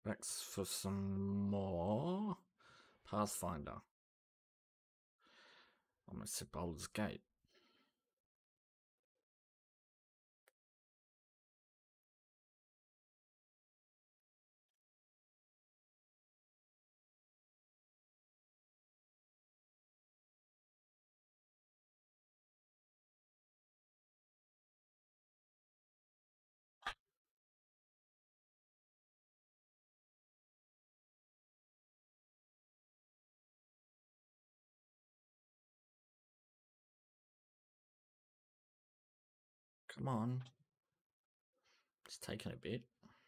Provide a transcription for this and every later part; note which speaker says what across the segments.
Speaker 1: Rex for some more Pathfinder. Almost said Baldur's Gate. Come on. It's taking a bit.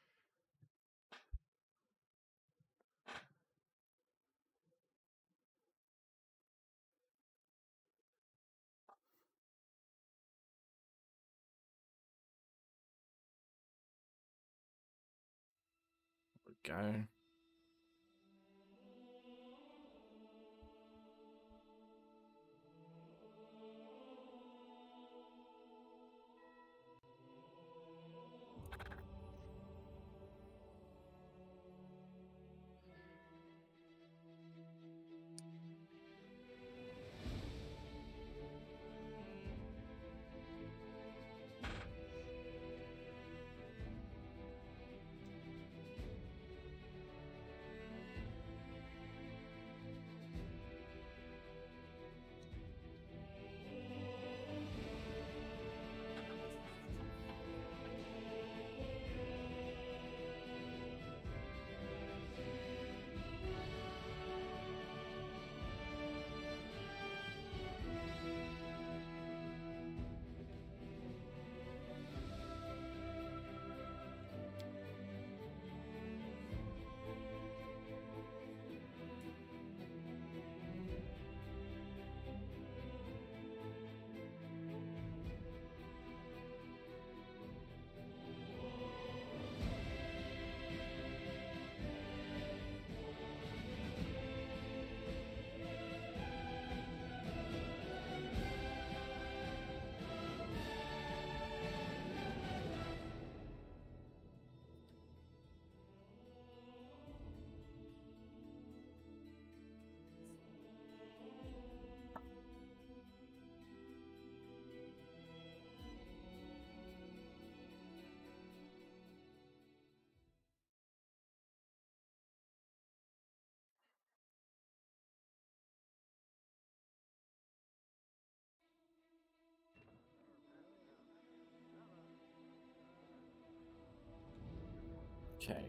Speaker 1: There we go. Okay.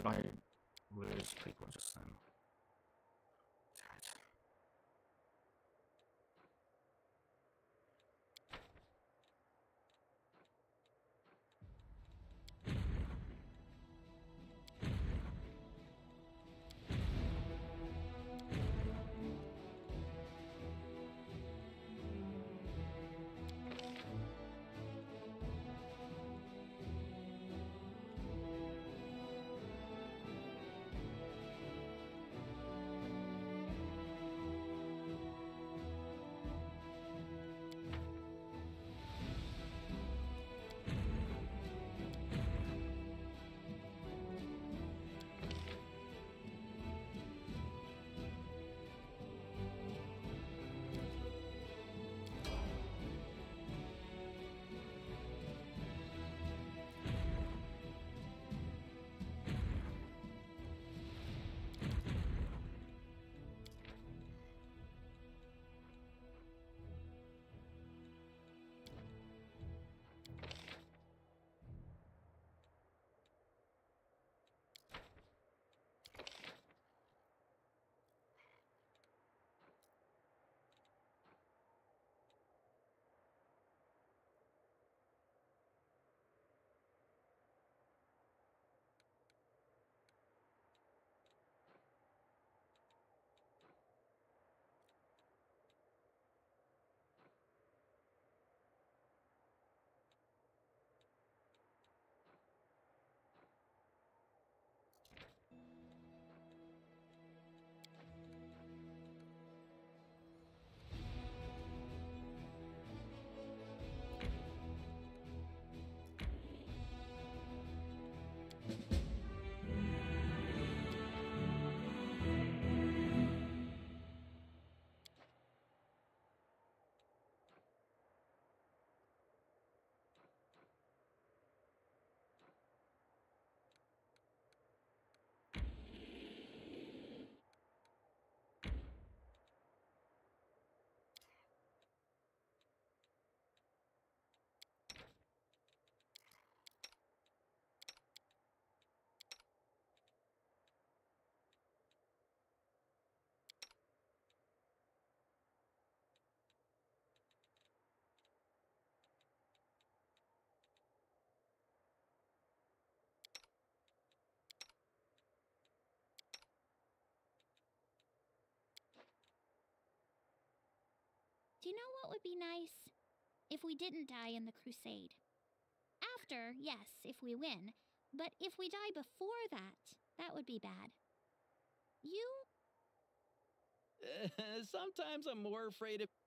Speaker 1: Did I lose people just then?
Speaker 2: Do you know what would be nice? If we didn't die in the crusade. After, yes, if we win. But if we die before that, that would be bad. You?
Speaker 3: Sometimes I'm more afraid of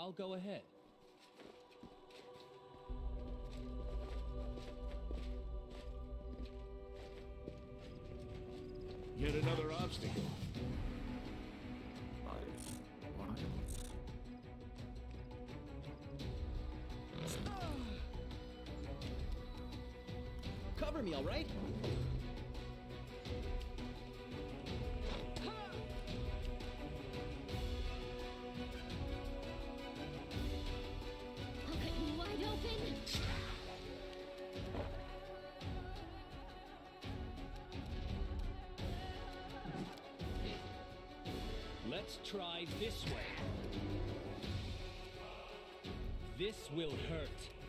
Speaker 3: I'll go ahead.
Speaker 4: Yet another obstacle.
Speaker 3: Cover me, all right?
Speaker 2: I'll cut you wide open.
Speaker 3: Let's try this way. This will hurt.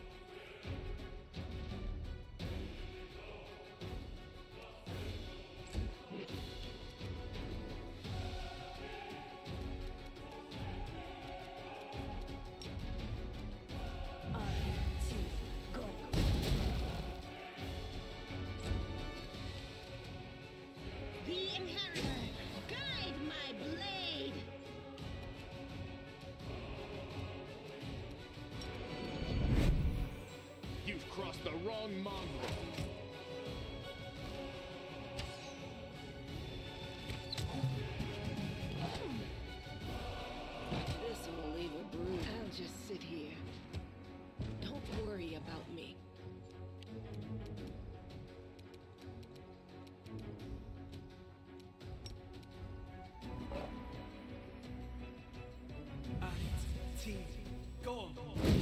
Speaker 5: The inheritor, guide my blade.
Speaker 4: You've crossed the wrong mongrel.
Speaker 5: This will leave a bruise. I'll just sit here. Don't worry about me.
Speaker 3: Go.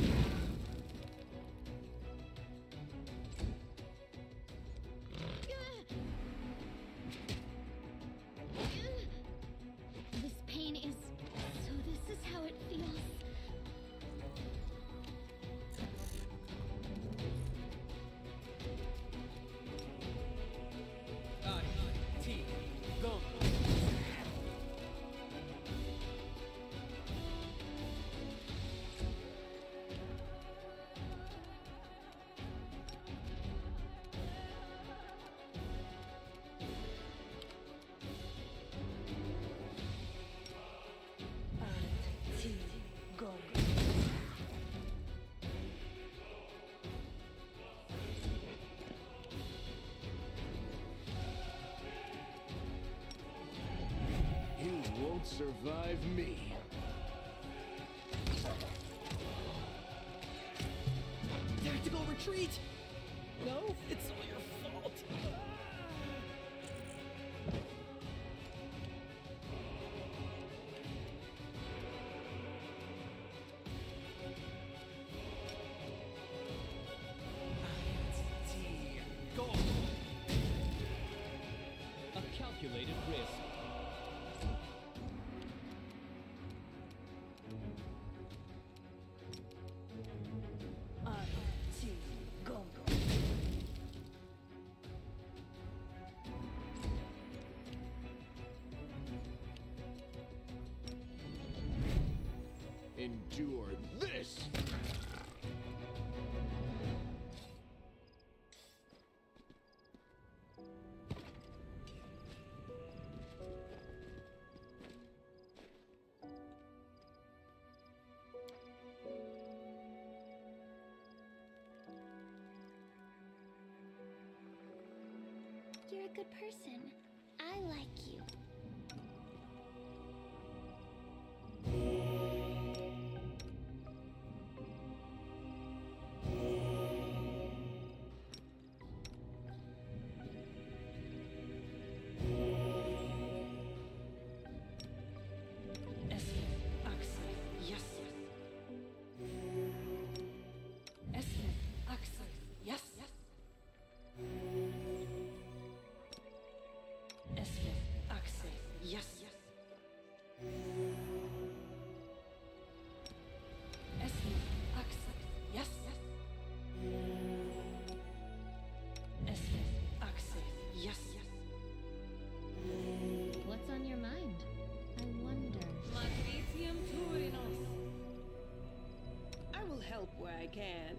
Speaker 2: This pain is... So this is how it feels.
Speaker 3: Go.
Speaker 4: You won't survive me.
Speaker 3: Tactical retreat! No, it's all your fault. Go. A calculated risk.
Speaker 4: Endure this!
Speaker 2: You're a good person. I like you. What's on your mind? I wonder.
Speaker 5: I will help where I can.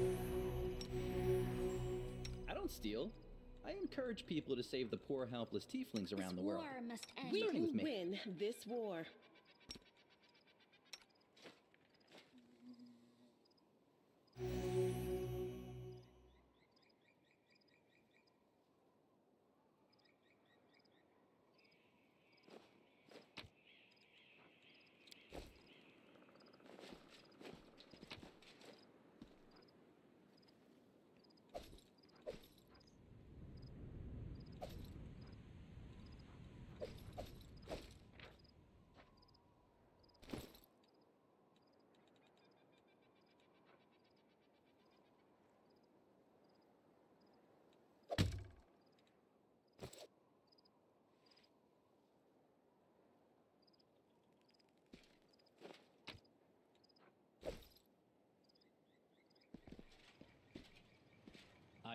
Speaker 3: I don't steal. I encourage people to save the poor, helpless tieflings around the world.
Speaker 2: This war must end.
Speaker 5: We
Speaker 3: Starting
Speaker 5: will
Speaker 3: with me.
Speaker 5: win this war.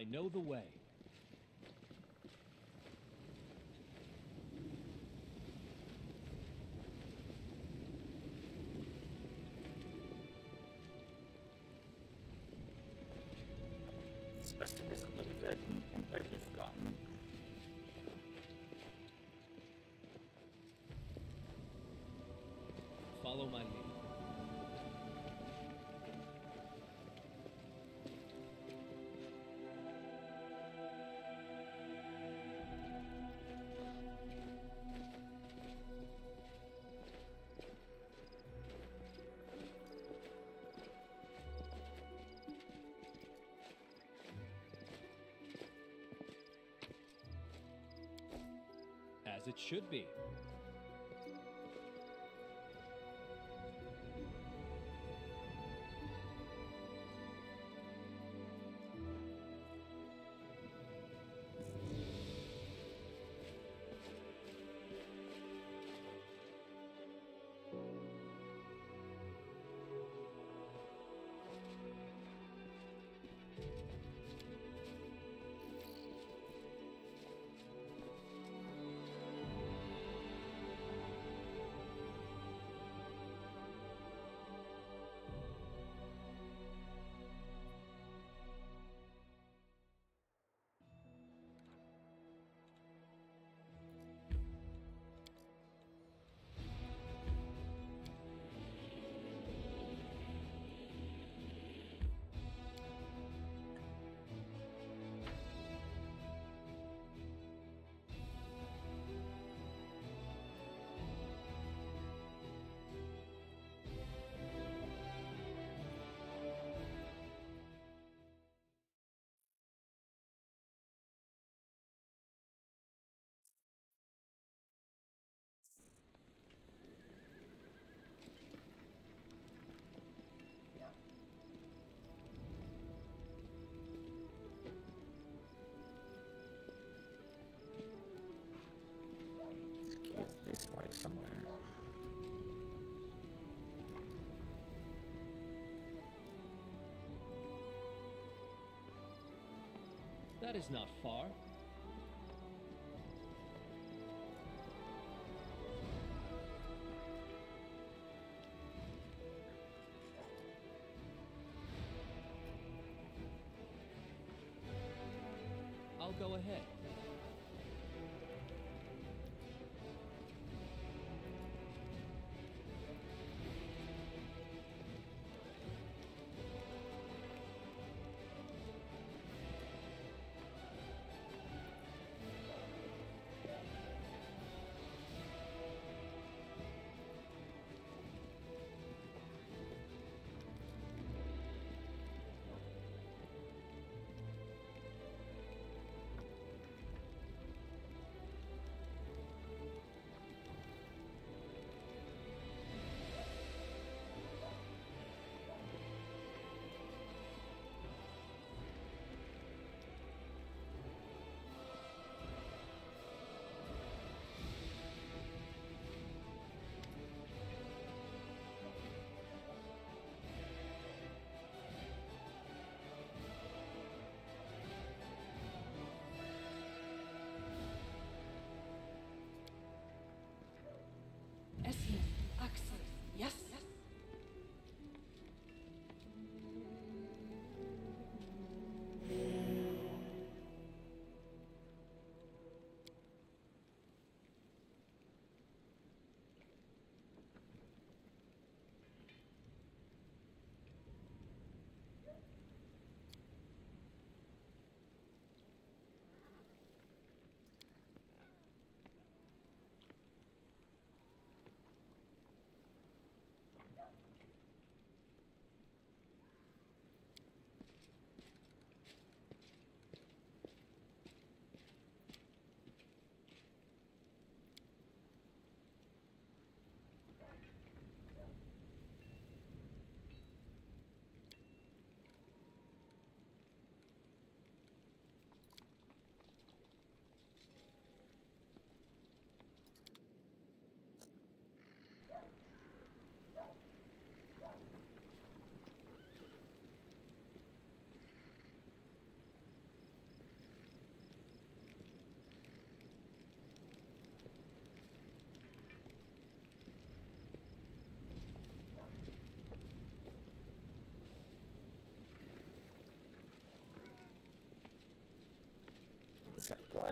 Speaker 6: I know the way.
Speaker 7: Especially this a little bit and where we've gone.
Speaker 6: Follow my lead. As it should be.
Speaker 7: This way somewhere.
Speaker 6: That is not far. I'll go ahead.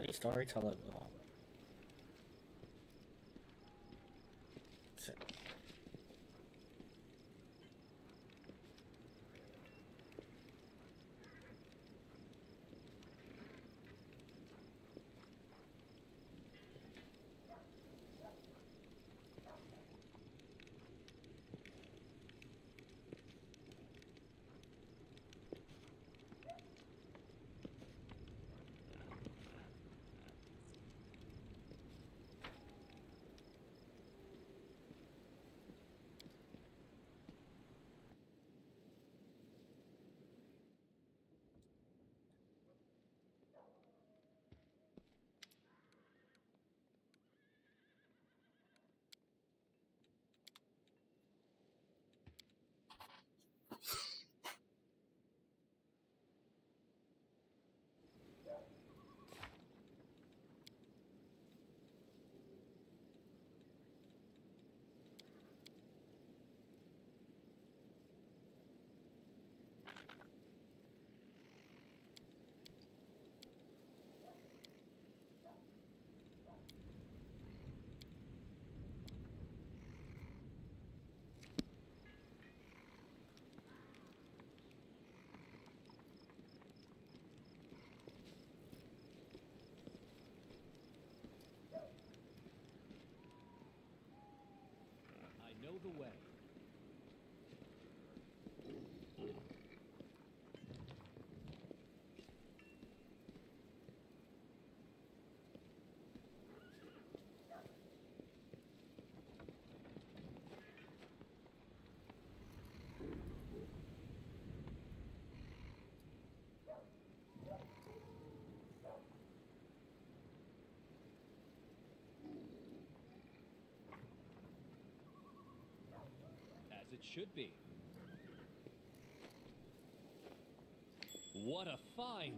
Speaker 7: bloody storyteller. Oh. So-
Speaker 6: I know the way. As it should be. What a find!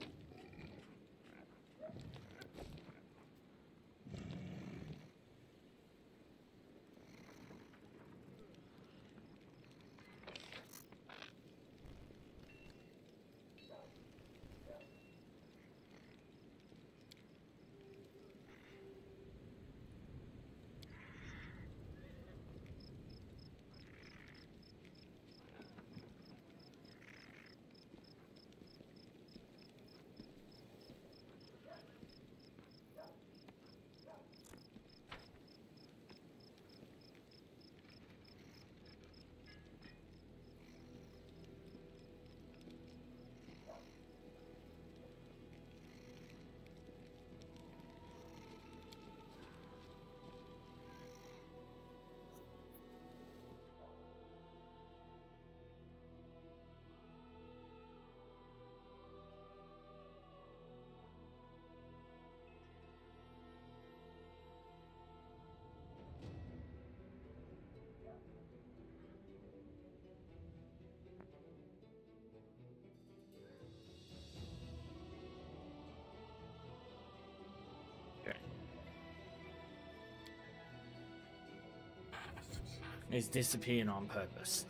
Speaker 7: He's disappearing on purpose.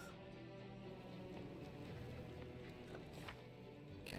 Speaker 7: Okay.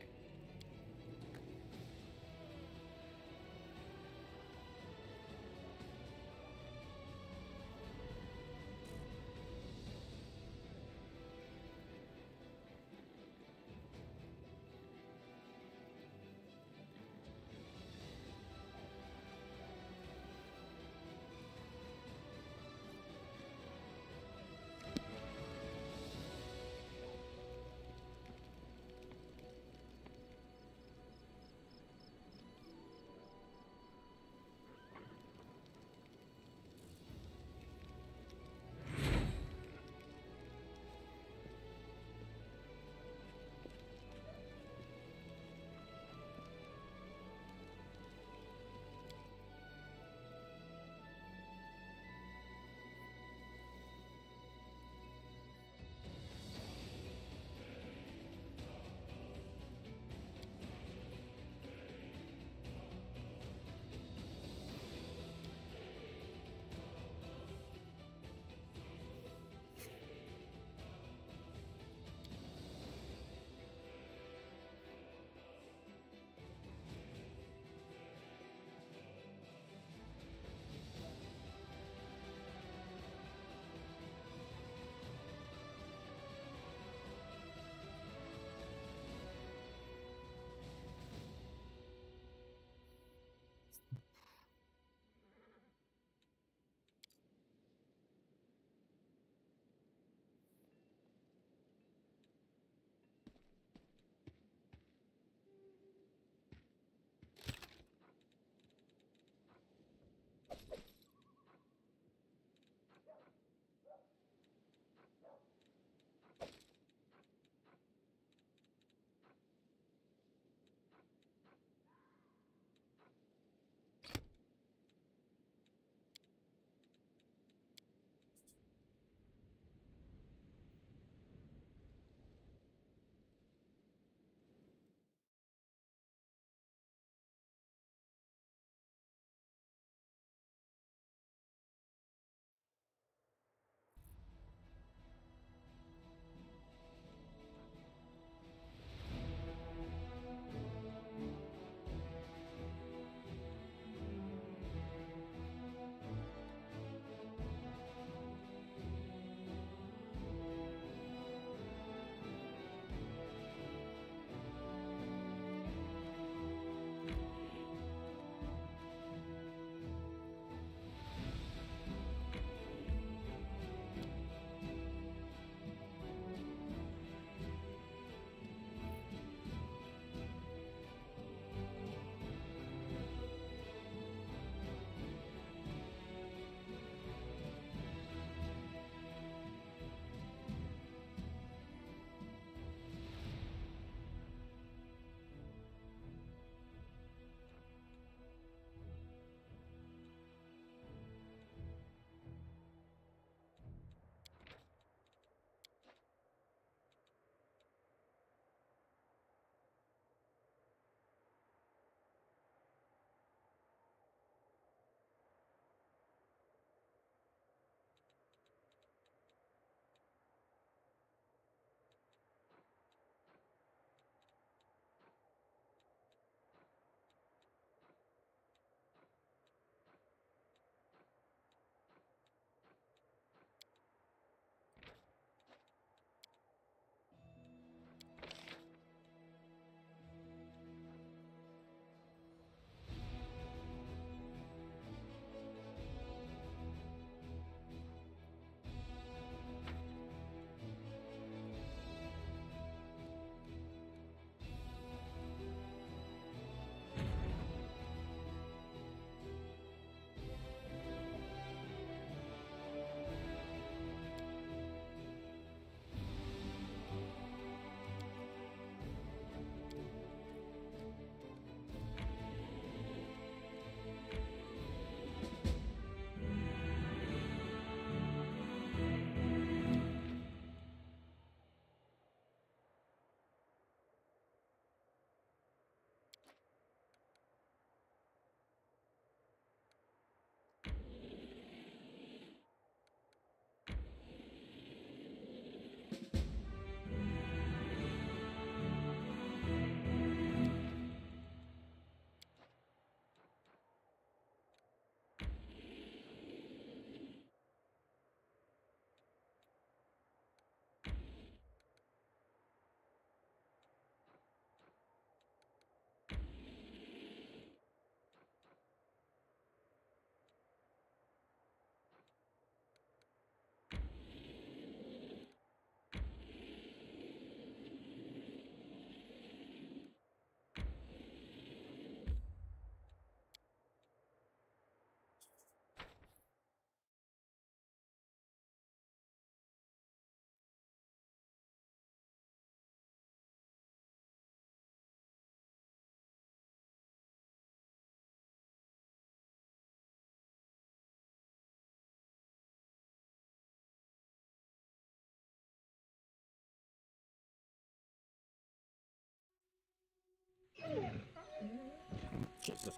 Speaker 7: Joseph.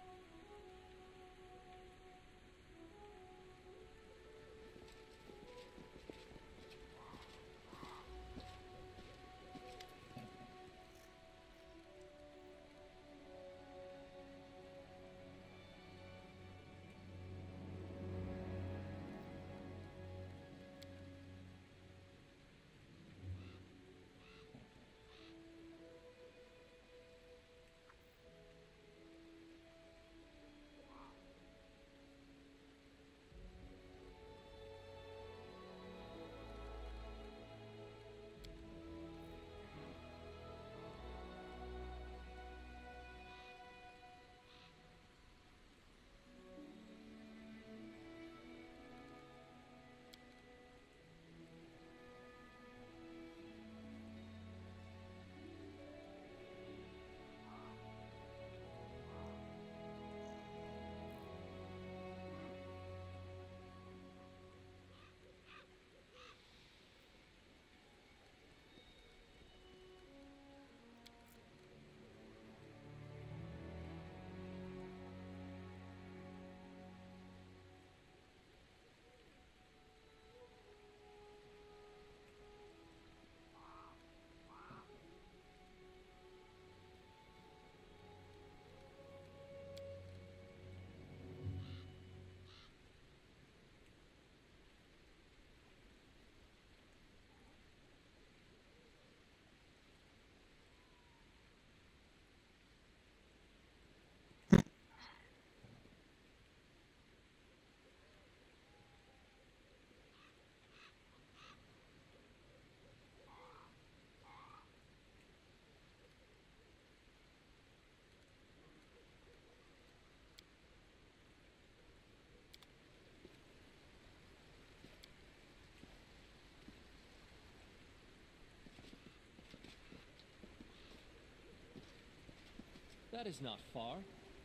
Speaker 6: That is not far.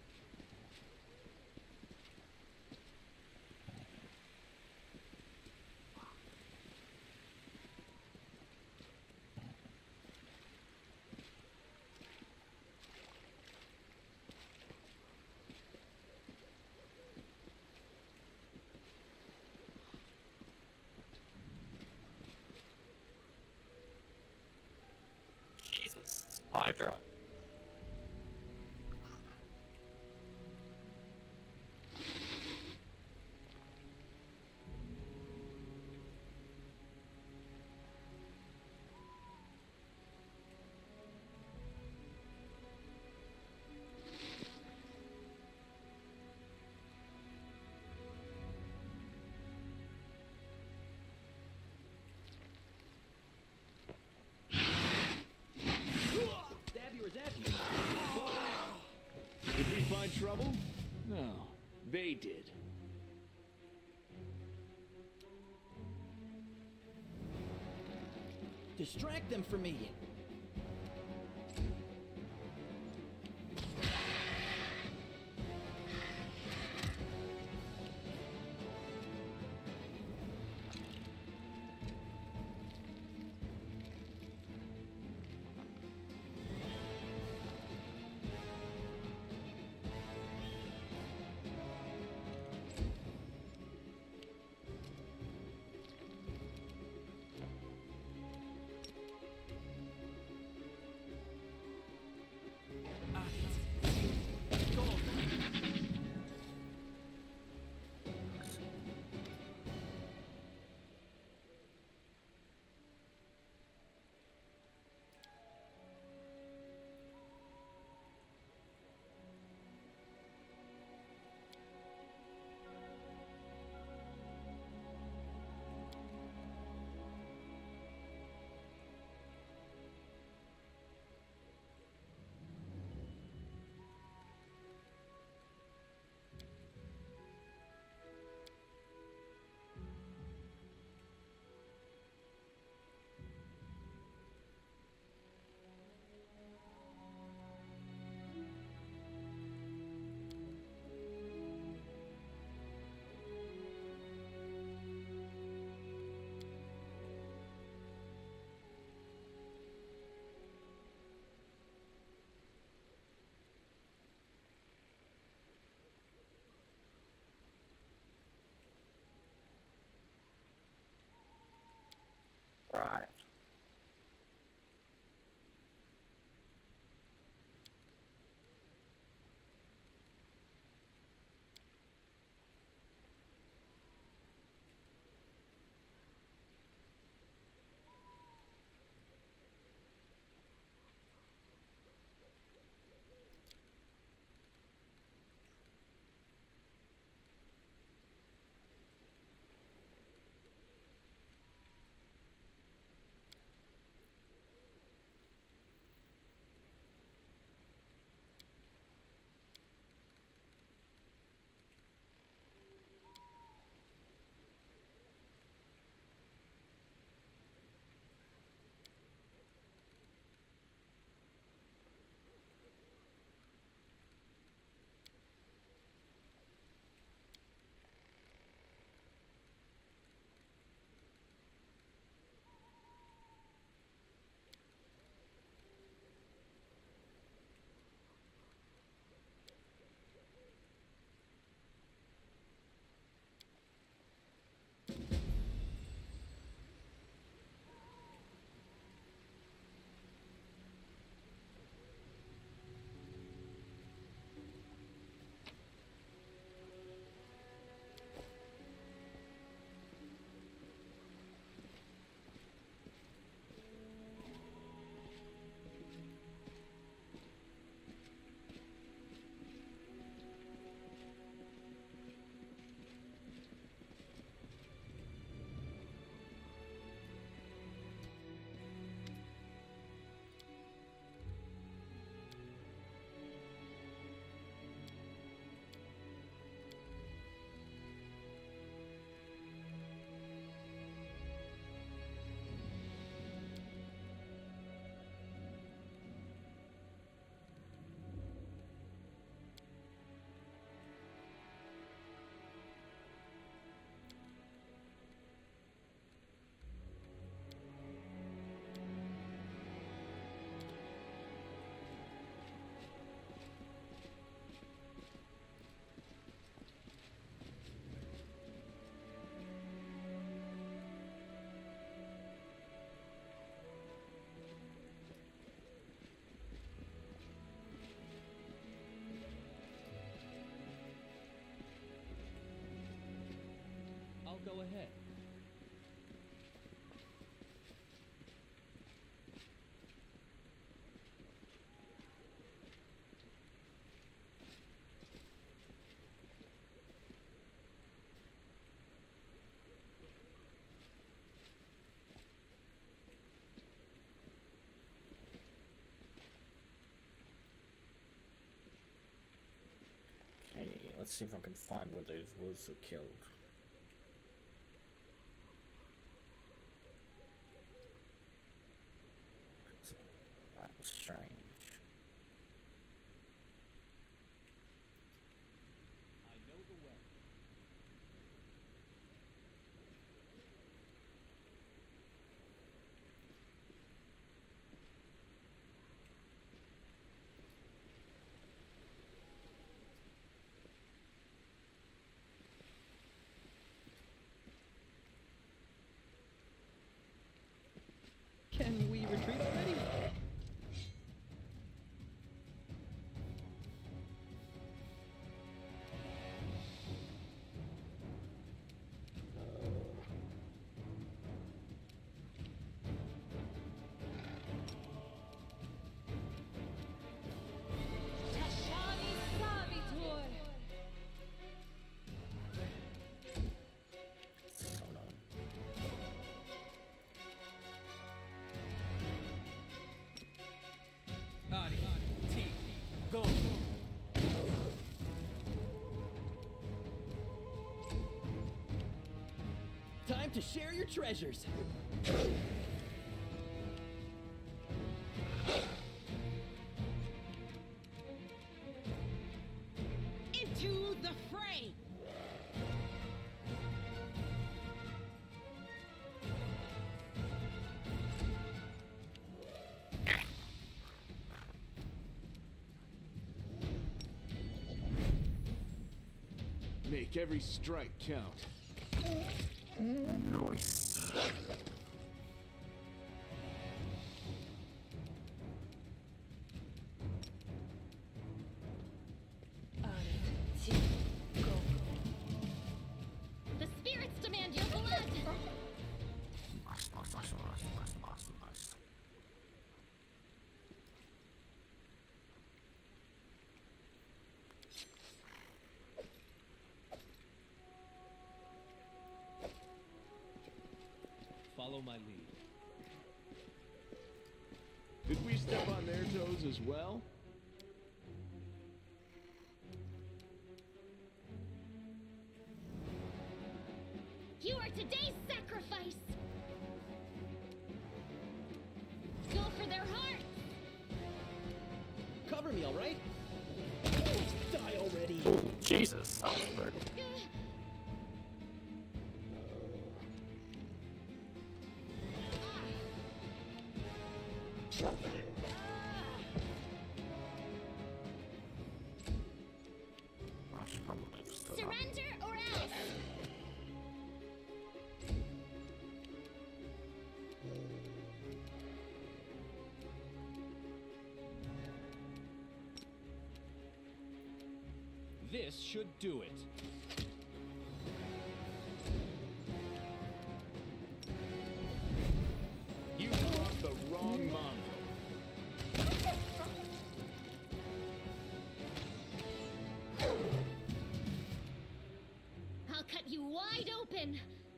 Speaker 7: Jesus. Hydra.
Speaker 3: Stab you or zap you.
Speaker 4: Did we find trouble? No, they did.
Speaker 3: Distract them from me.
Speaker 7: Right.
Speaker 6: I'll go ahead.
Speaker 7: Okay, let's see if I can find where those wolves were killed. That was strange.
Speaker 6: I know the way.
Speaker 3: Can we retreat already?
Speaker 7: Hold on.
Speaker 6: Adi, T, go.
Speaker 3: Time to share your treasures.
Speaker 5: Into the fray!
Speaker 4: Make every strike count.
Speaker 7: Nice.
Speaker 6: follow my lead.
Speaker 4: Did we step on their toes as well?
Speaker 2: You are today's sacrifice! Go for their hearts!
Speaker 3: Cover me, all right? Die already!
Speaker 7: Jesus, that was weird. I should probably just do that.
Speaker 2: Surrender or else!
Speaker 6: This should do it.
Speaker 4: You brought the wrong mongrel.
Speaker 2: I'll cut you wide open!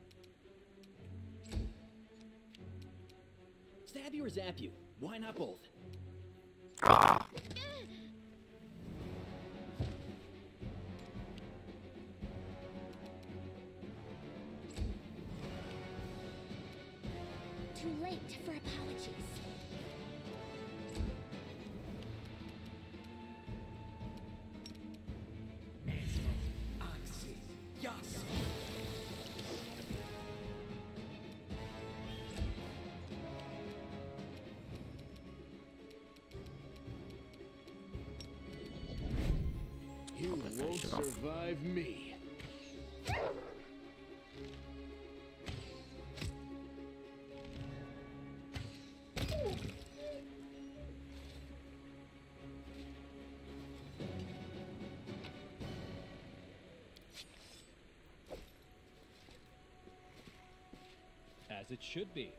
Speaker 3: Stab you or zap you? Why not both?
Speaker 7: Ah!
Speaker 2: Too late for apologies.
Speaker 4: You won't survive me.
Speaker 6: As it should be.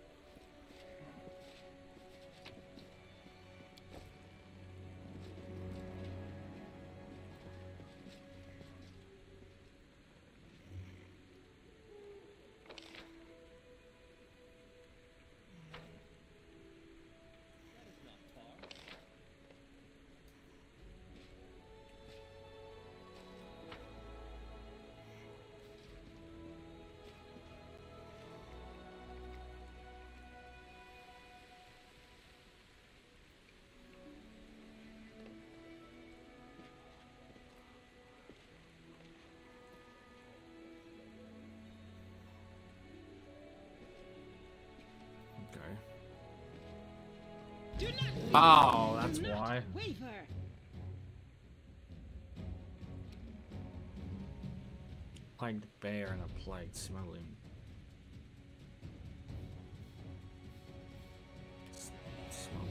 Speaker 6: That is not far.
Speaker 7: Okay.
Speaker 5: Do not waver.
Speaker 7: Oh, that's
Speaker 5: Do not
Speaker 7: why.
Speaker 5: Waver.
Speaker 7: Plagued bear and a plague smuggling. Smuggling.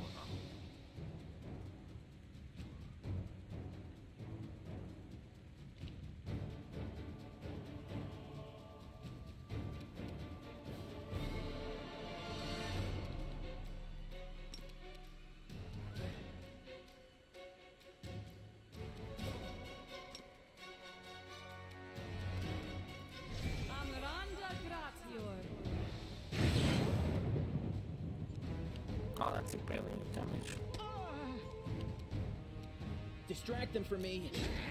Speaker 7: Oh, that took barely any damage.
Speaker 3: Distract them from me.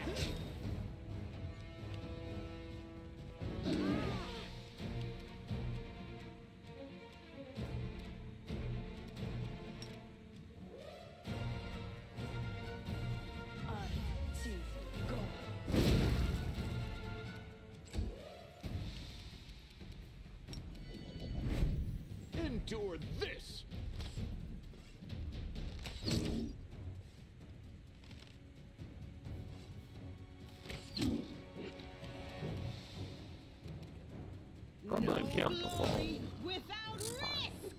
Speaker 4: Endure this!
Speaker 7: Probably can't fall.
Speaker 5: Without risk.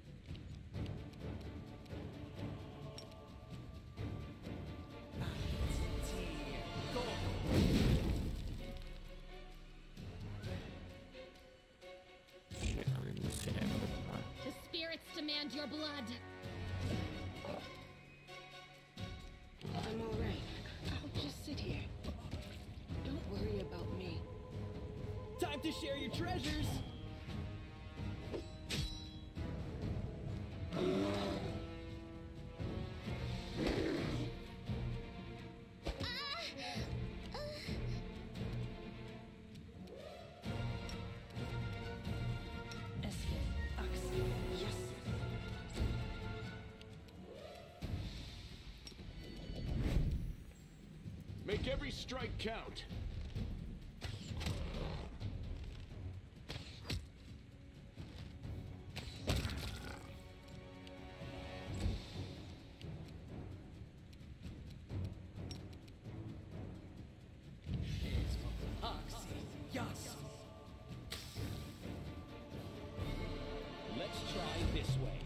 Speaker 7: Shit, I didn't see any of that.
Speaker 2: The spirits demand your blood.
Speaker 5: I'm all right. I'll just sit here. Don't worry about me.
Speaker 3: Time to share your treasures.
Speaker 4: every strike count.
Speaker 6: Let's try this way.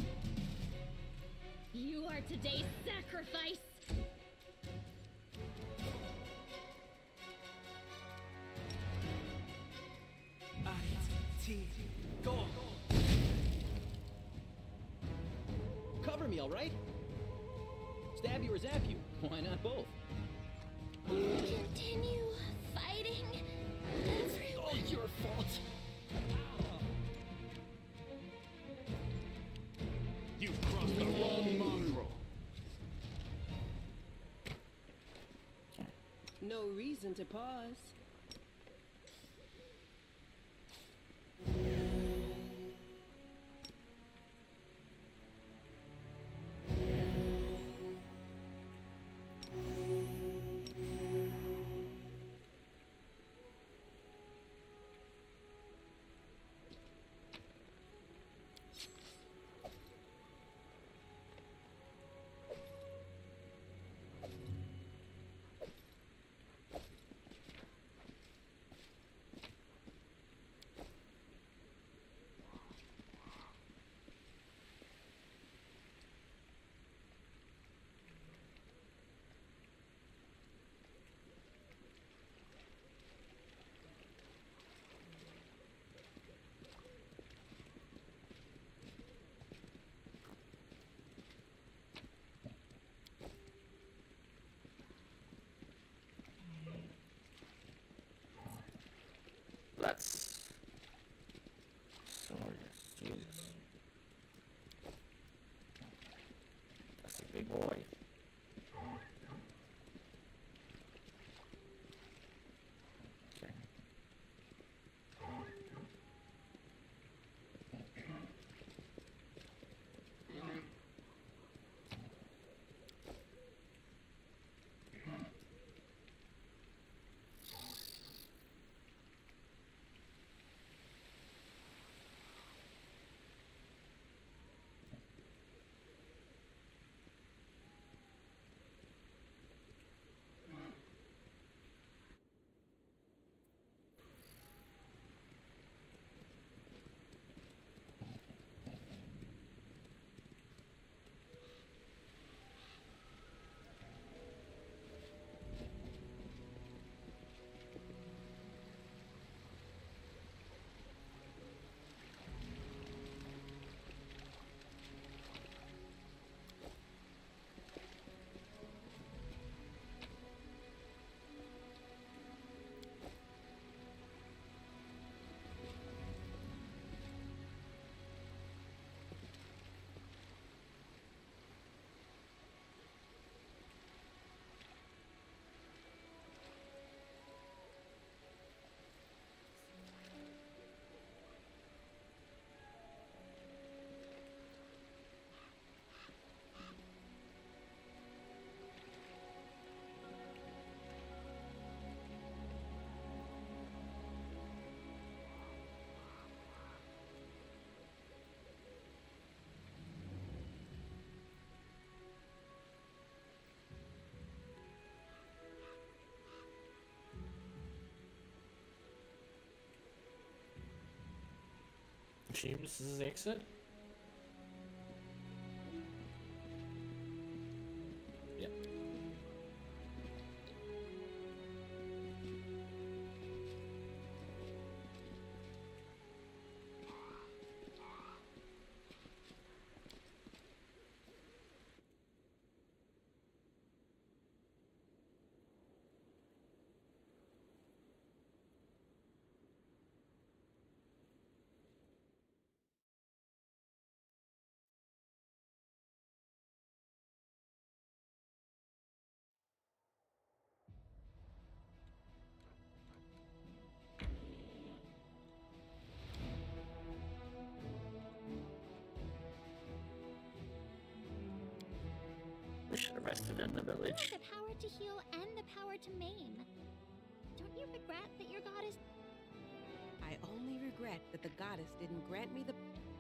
Speaker 2: You are today's sacrifice.
Speaker 3: Cover me, all right? Stab you or zap you? Why not both?
Speaker 2: Continue fighting.
Speaker 1: All your fault.
Speaker 4: You've crossed the wrong mongrel.
Speaker 5: No reason to pause.
Speaker 7: That's glorious. Jesus. That's a big boy. Okay. Seamus is exit. We should have rested in the
Speaker 2: You
Speaker 7: village.
Speaker 2: have the power to heal and the power to maim. Don't you regret that your goddess...
Speaker 8: I only regret that the goddess didn't grant me the...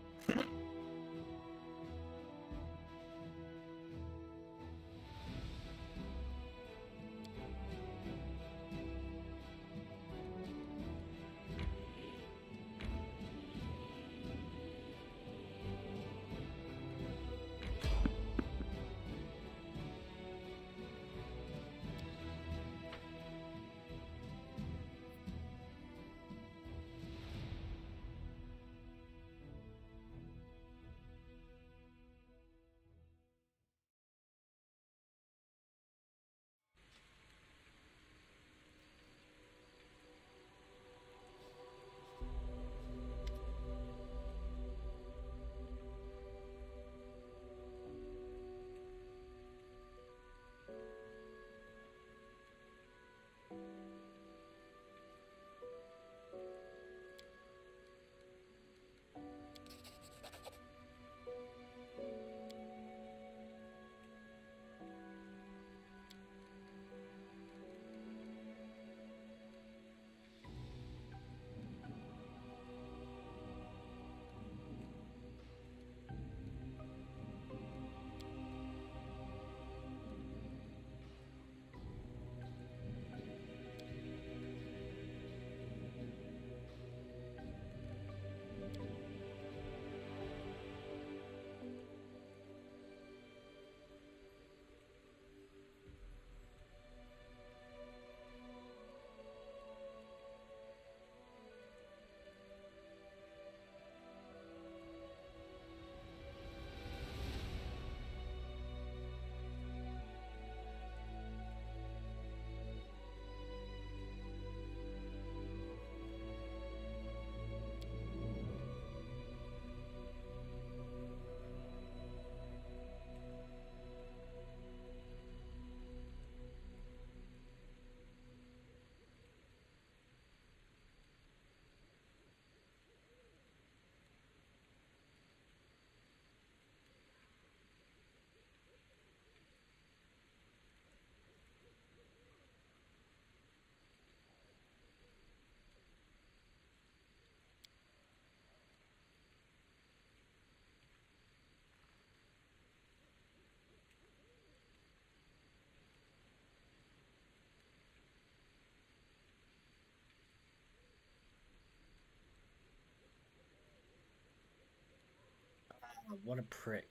Speaker 7: Oh, what a prick.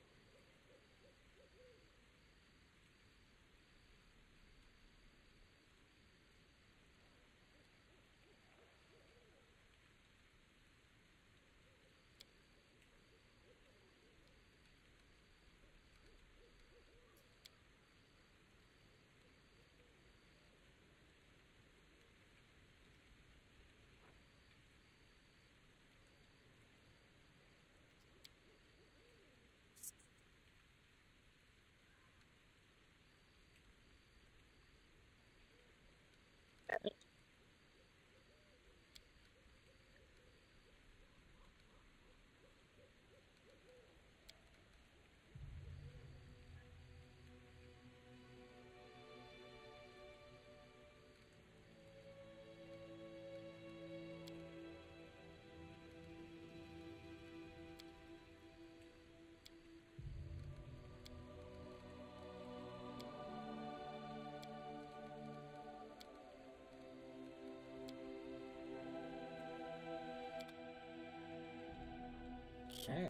Speaker 7: Okay.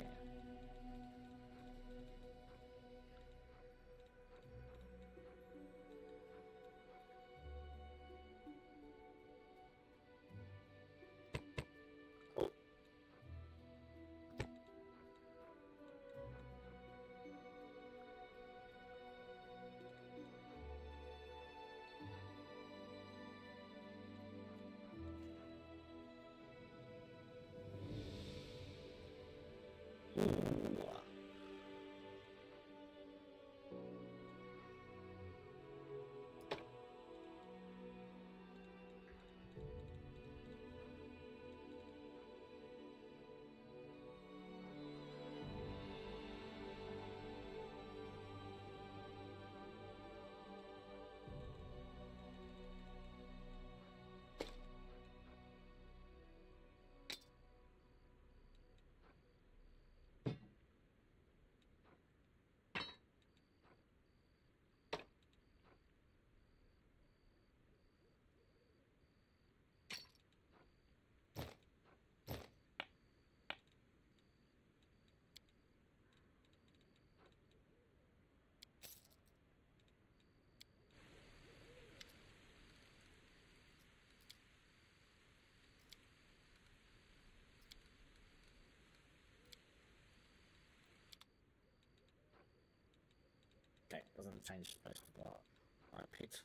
Speaker 7: Doesn't change space, but I picked.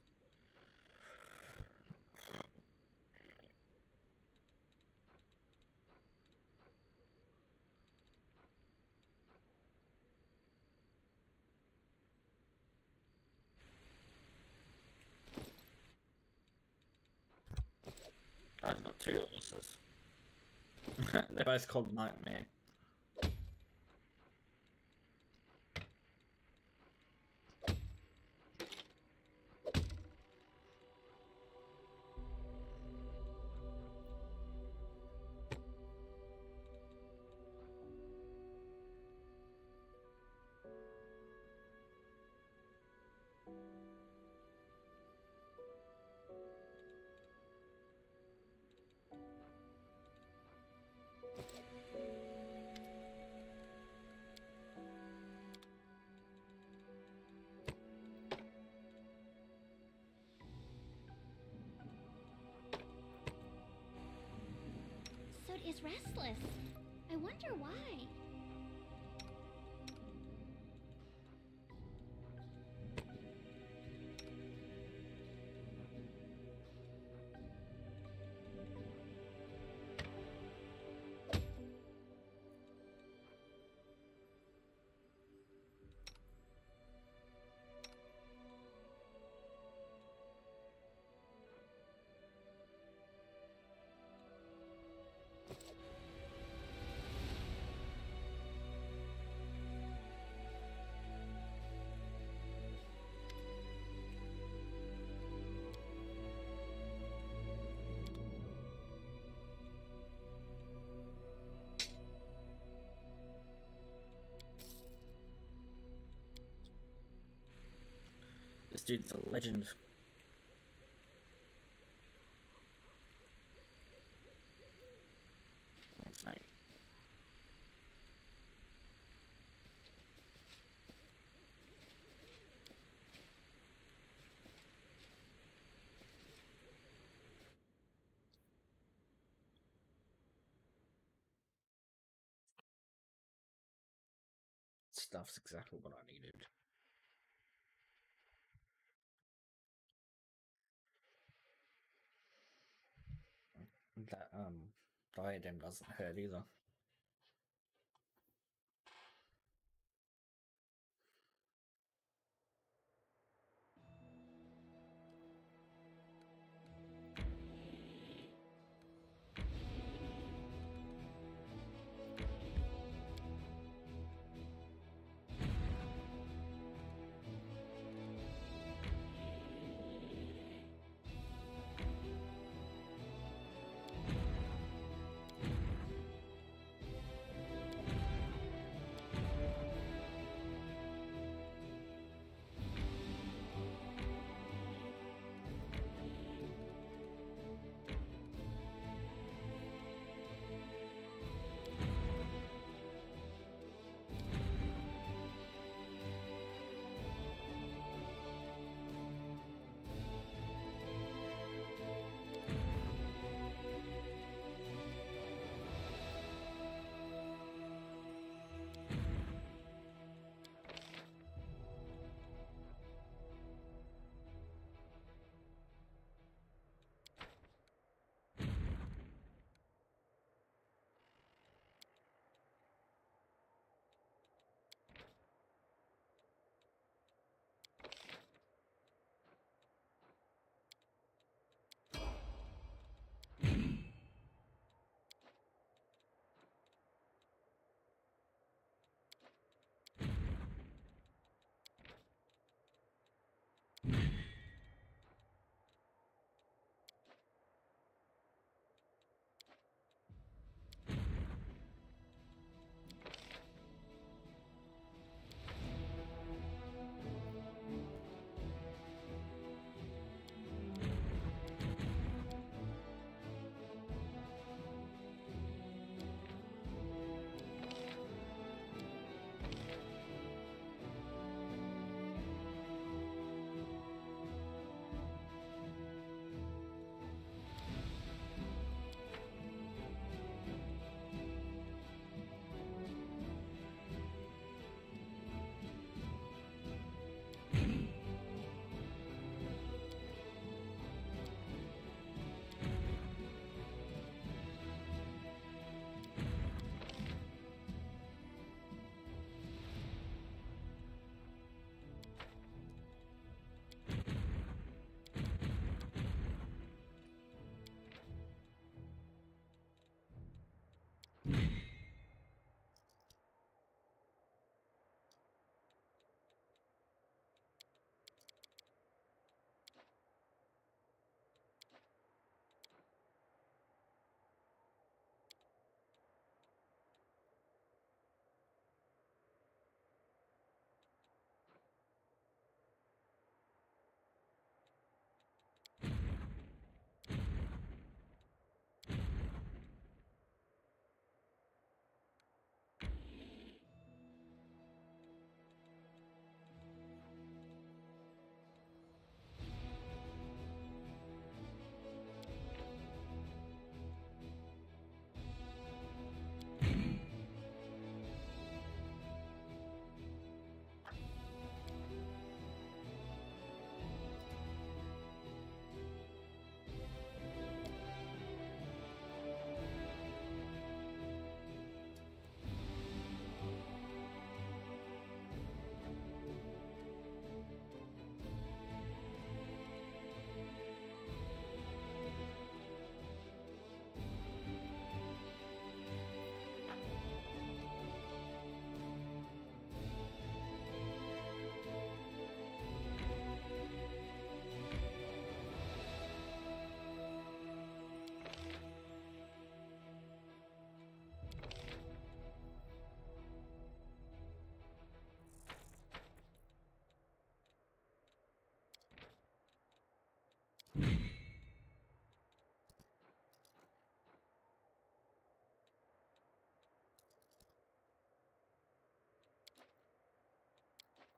Speaker 7: I've got two horses. They're both called Nightmare.
Speaker 2: Soot is restless. I wonder why.
Speaker 7: This dude's a legend. What's his name? Stuff's exactly what I needed. That diadem doesn't hurt either.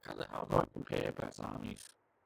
Speaker 7: How do I compare both armies?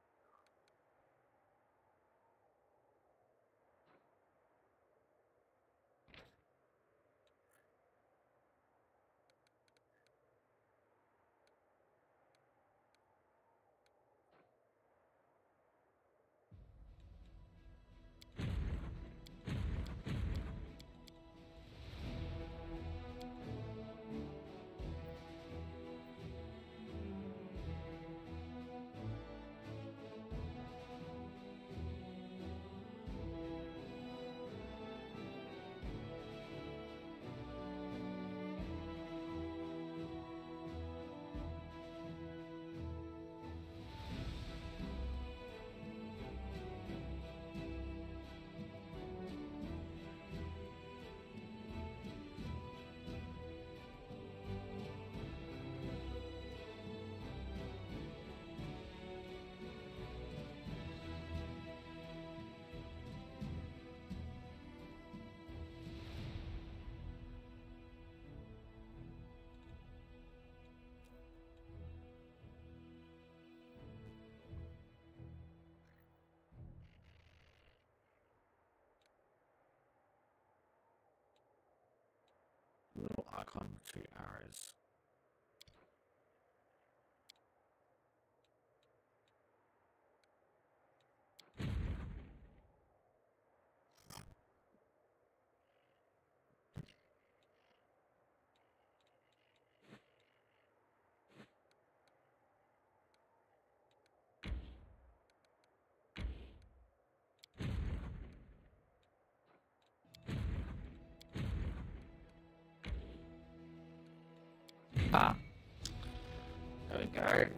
Speaker 7: Little icon with 2 arrows. Ah, there we go.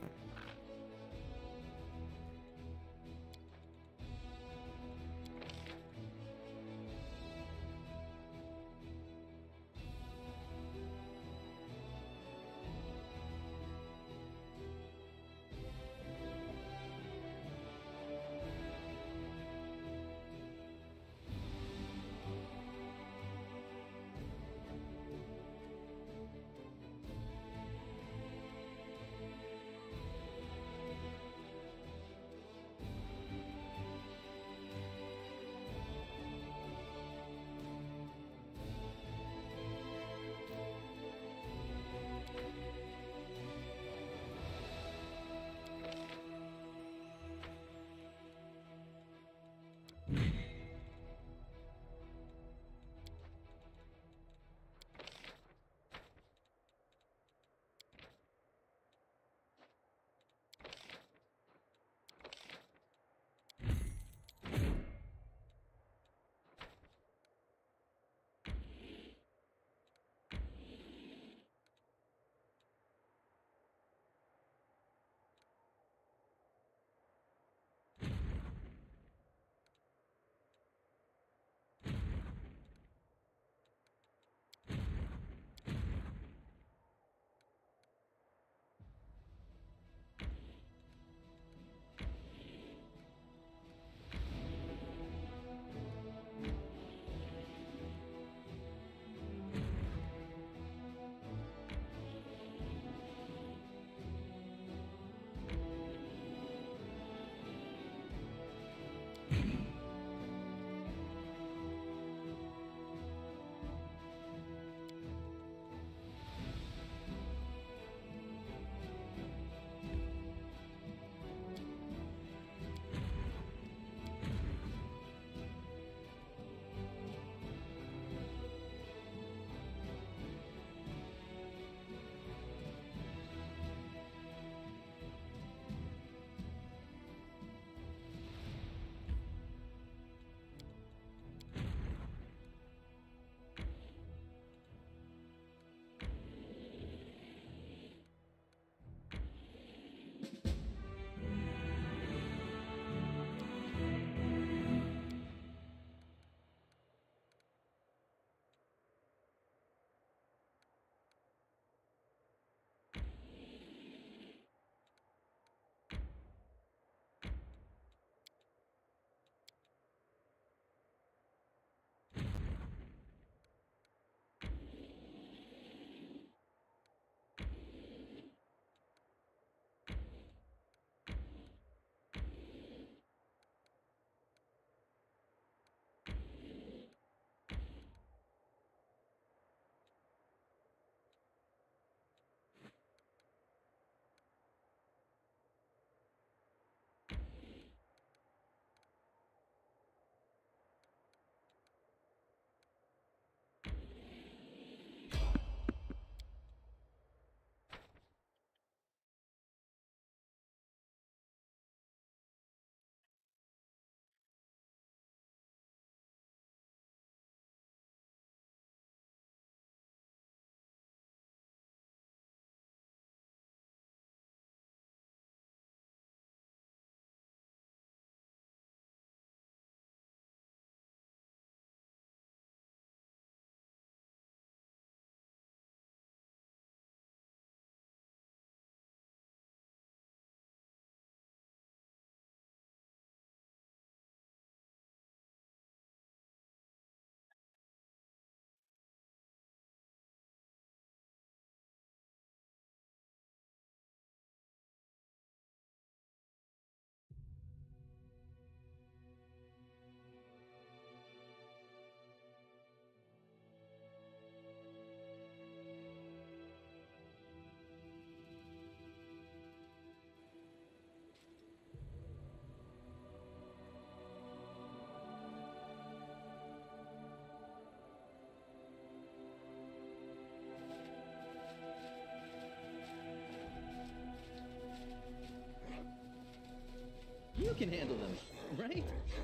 Speaker 3: can handle them, right?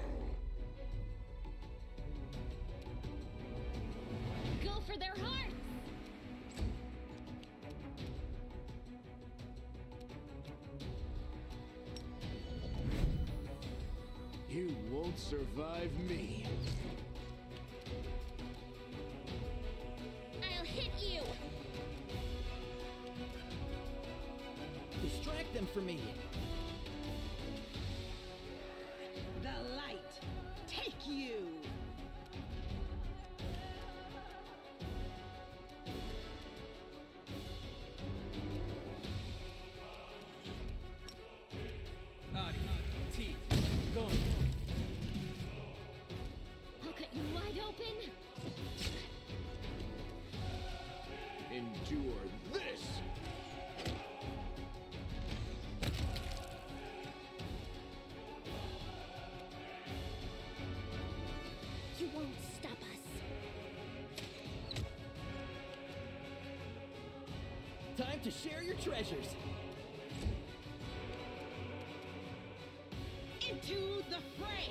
Speaker 2: Go for their hearts!
Speaker 4: You won't survive me.
Speaker 2: I'll hit you!
Speaker 3: Distract them for me.
Speaker 5: The light, take you!
Speaker 6: Body, teeth, go.
Speaker 2: I'll cut you wide open!
Speaker 4: Endure this!
Speaker 2: You won't stop us.
Speaker 3: Time to share your treasures.
Speaker 5: Into the fray!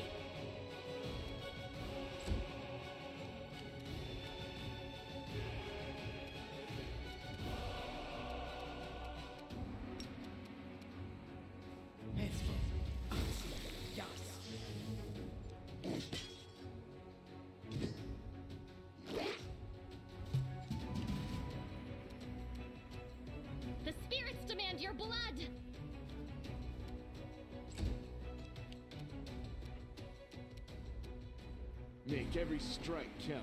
Speaker 2: The spirits demand your blood!
Speaker 4: Make every strike count.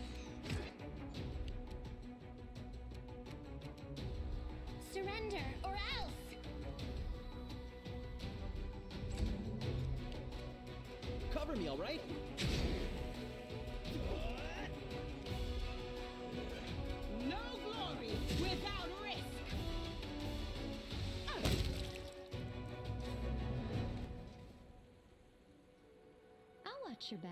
Speaker 2: Surrender, or else!
Speaker 3: Cover me, all right?
Speaker 5: No glory without risk!
Speaker 2: I'll watch your back.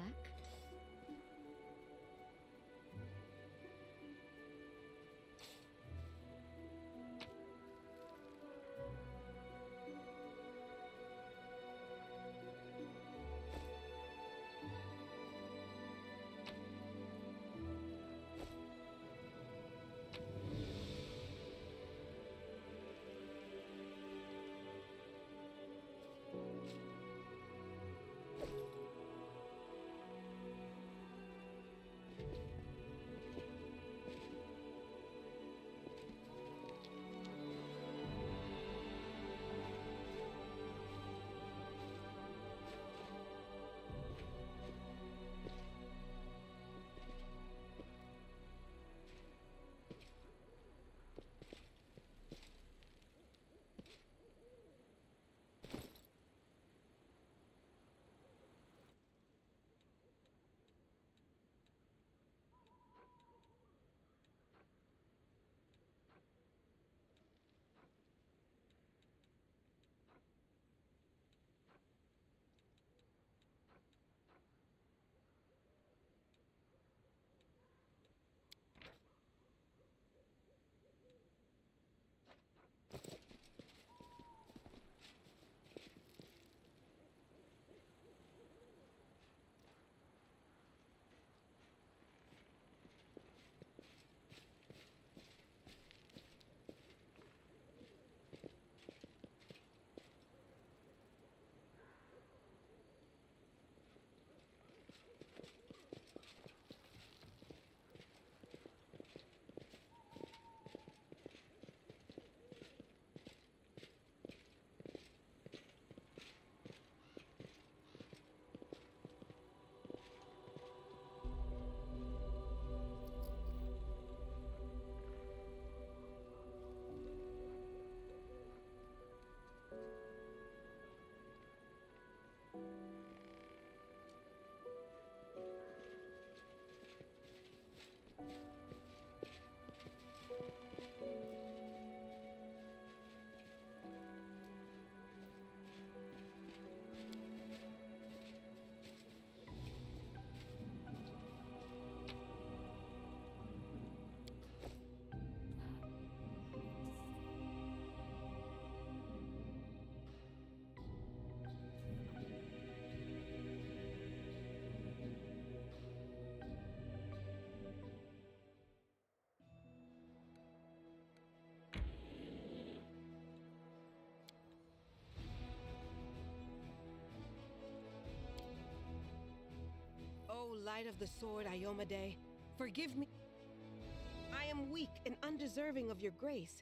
Speaker 8: light of the sword, Iomade, forgive me. I am weak and undeserving of your grace.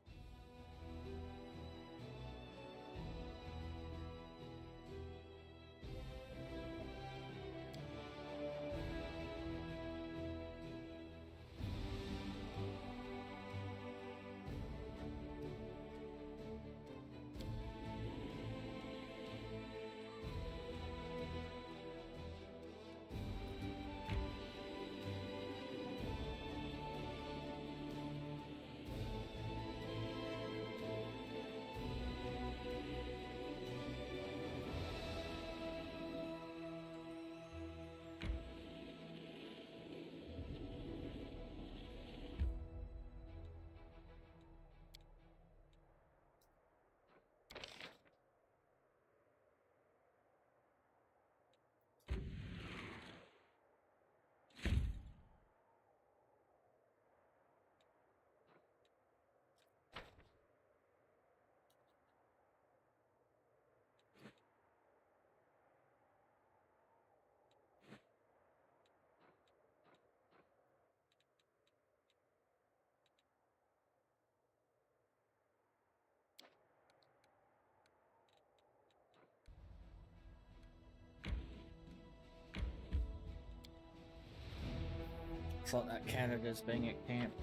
Speaker 7: Thought that Canada's being at camp.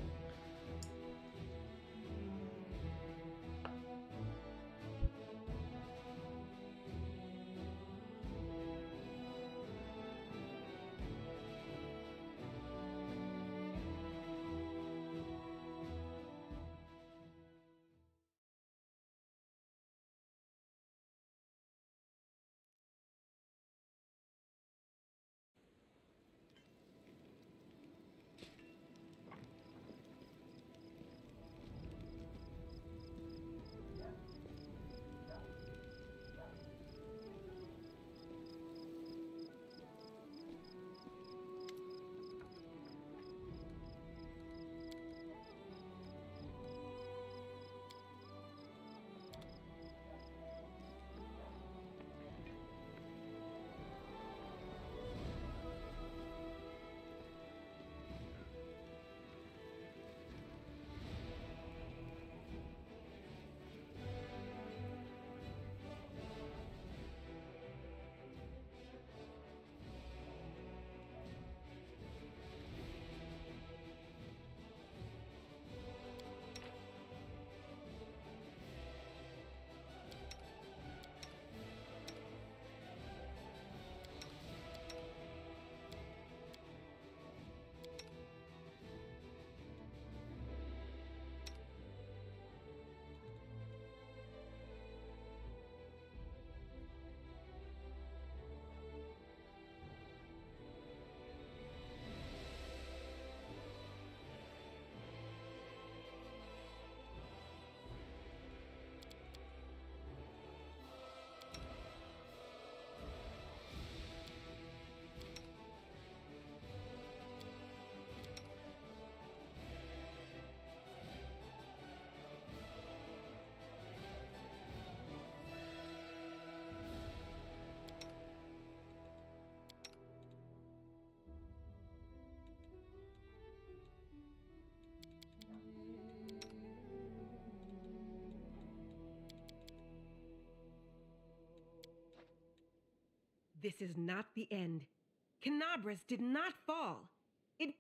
Speaker 8: This is not the end. Kenabares did not fall. It...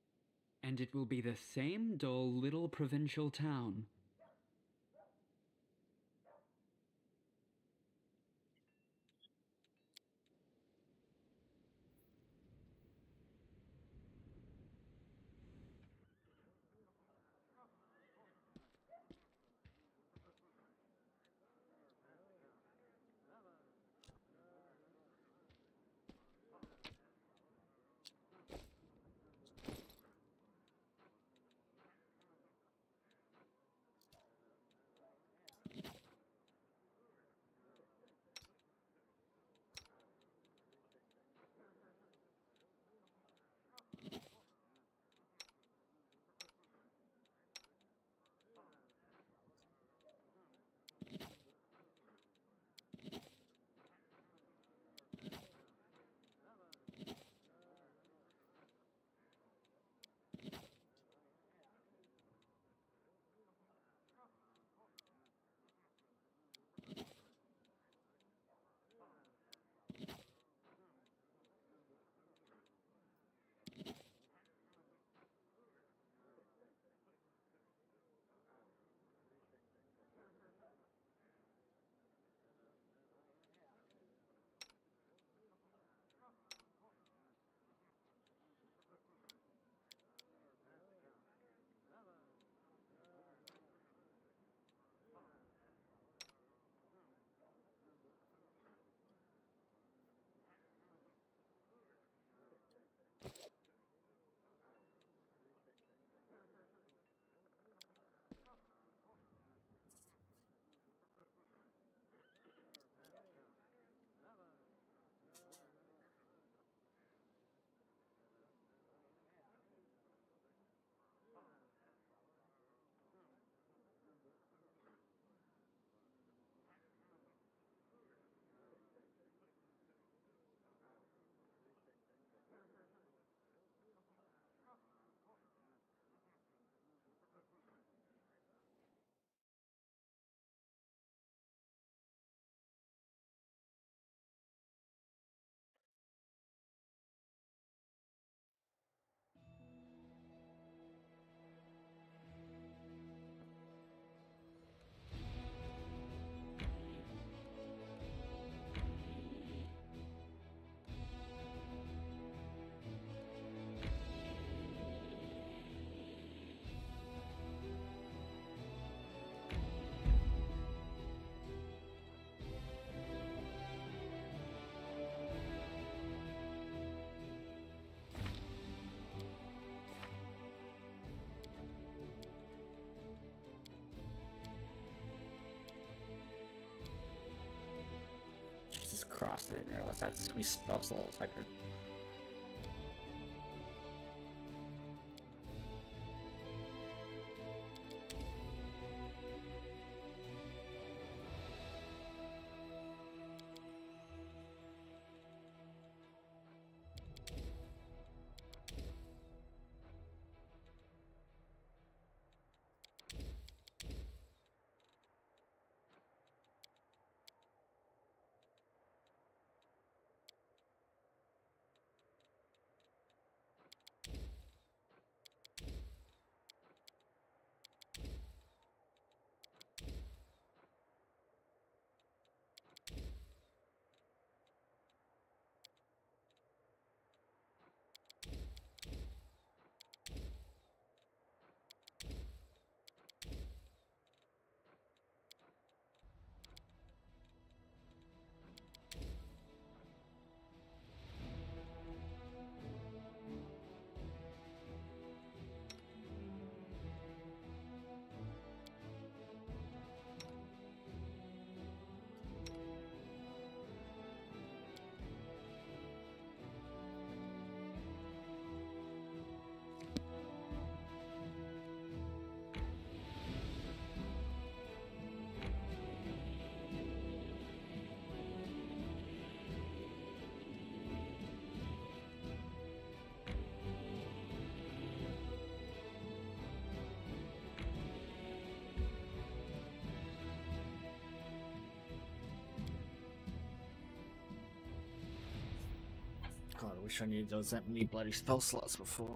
Speaker 9: And it will be the same dull little provincial town.
Speaker 7: across. I didn't realize that we spelled a little typer. God, I wish I knew there was that many bloody spell slots before.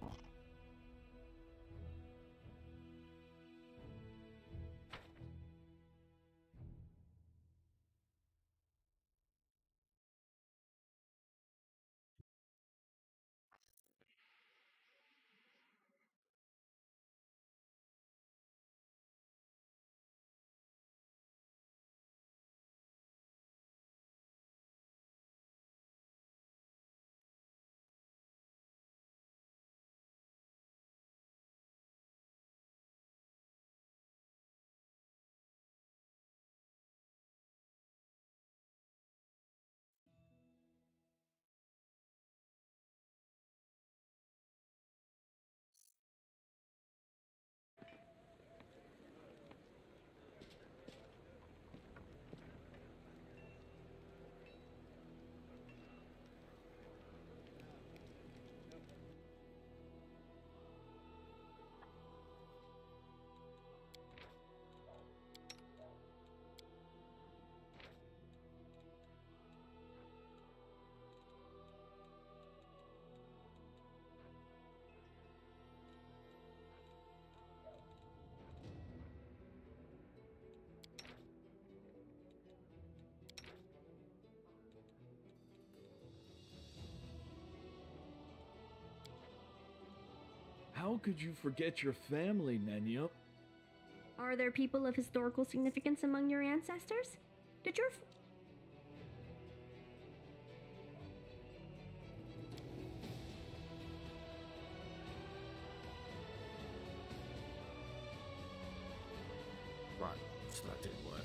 Speaker 4: How could you forget your family, Nenya?
Speaker 10: Are there people of historical significance among your ancestors? Did your
Speaker 7: Right, so that didn't work.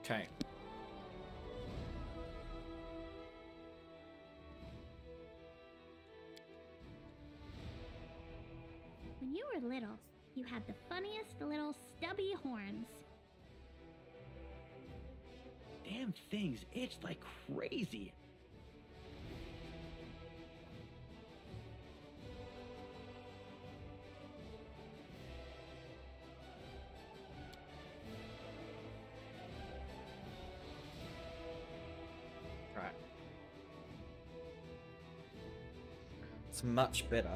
Speaker 7: Okay.
Speaker 2: When you were little, you had the funniest little stubby horns.
Speaker 1: Damn things itch like crazy.
Speaker 7: Right. It's much better.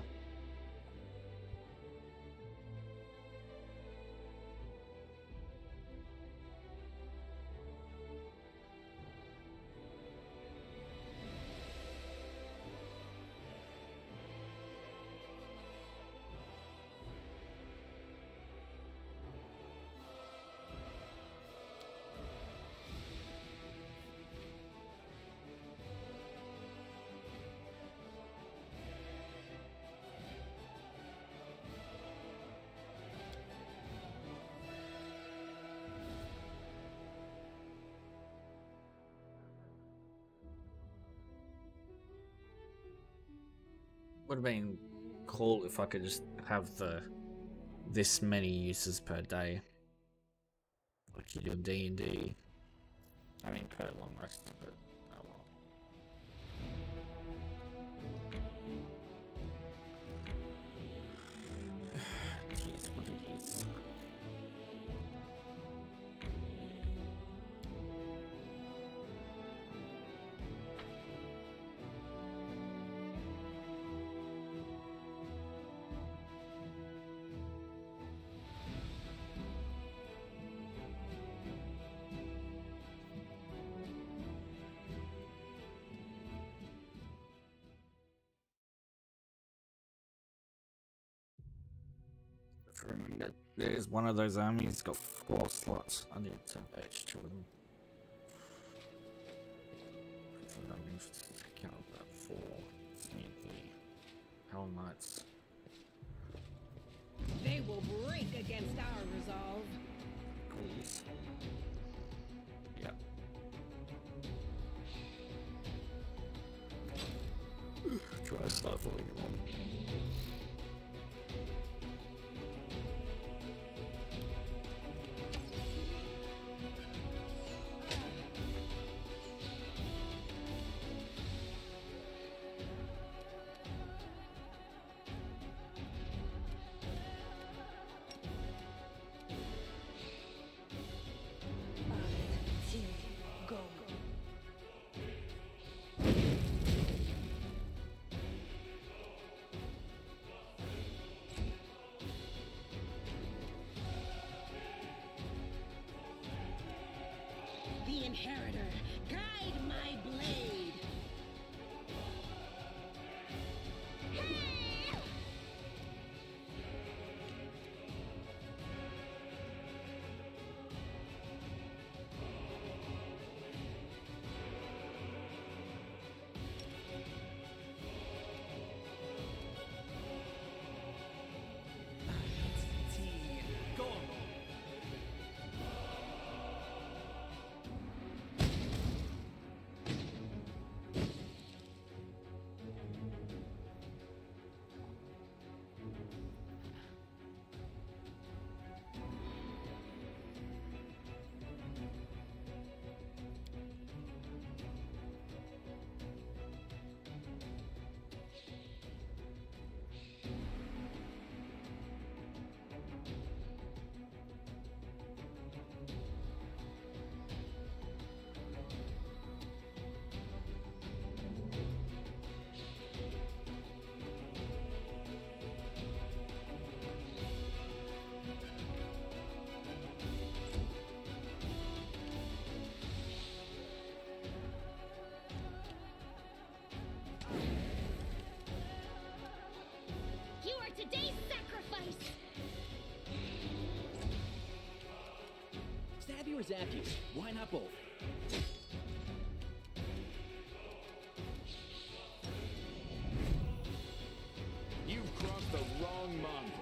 Speaker 7: Would have been cool if I could just have this many uses per day, like you do in D&D. I mean, per long rest, but oh well. Jeez, what it is. Remember, there's one of those armies got 4 slots. I need to patch 2 of them. I'm interested to count that 4. Hell Knights.
Speaker 5: They will break against our resolve.
Speaker 7: Please. Yep. Try stifling them.
Speaker 5: The Inheritor, guide my blade.
Speaker 2: Today's sacrifice!
Speaker 3: Stab you or zap you? Why not both?
Speaker 4: You've crossed the wrong mongrel.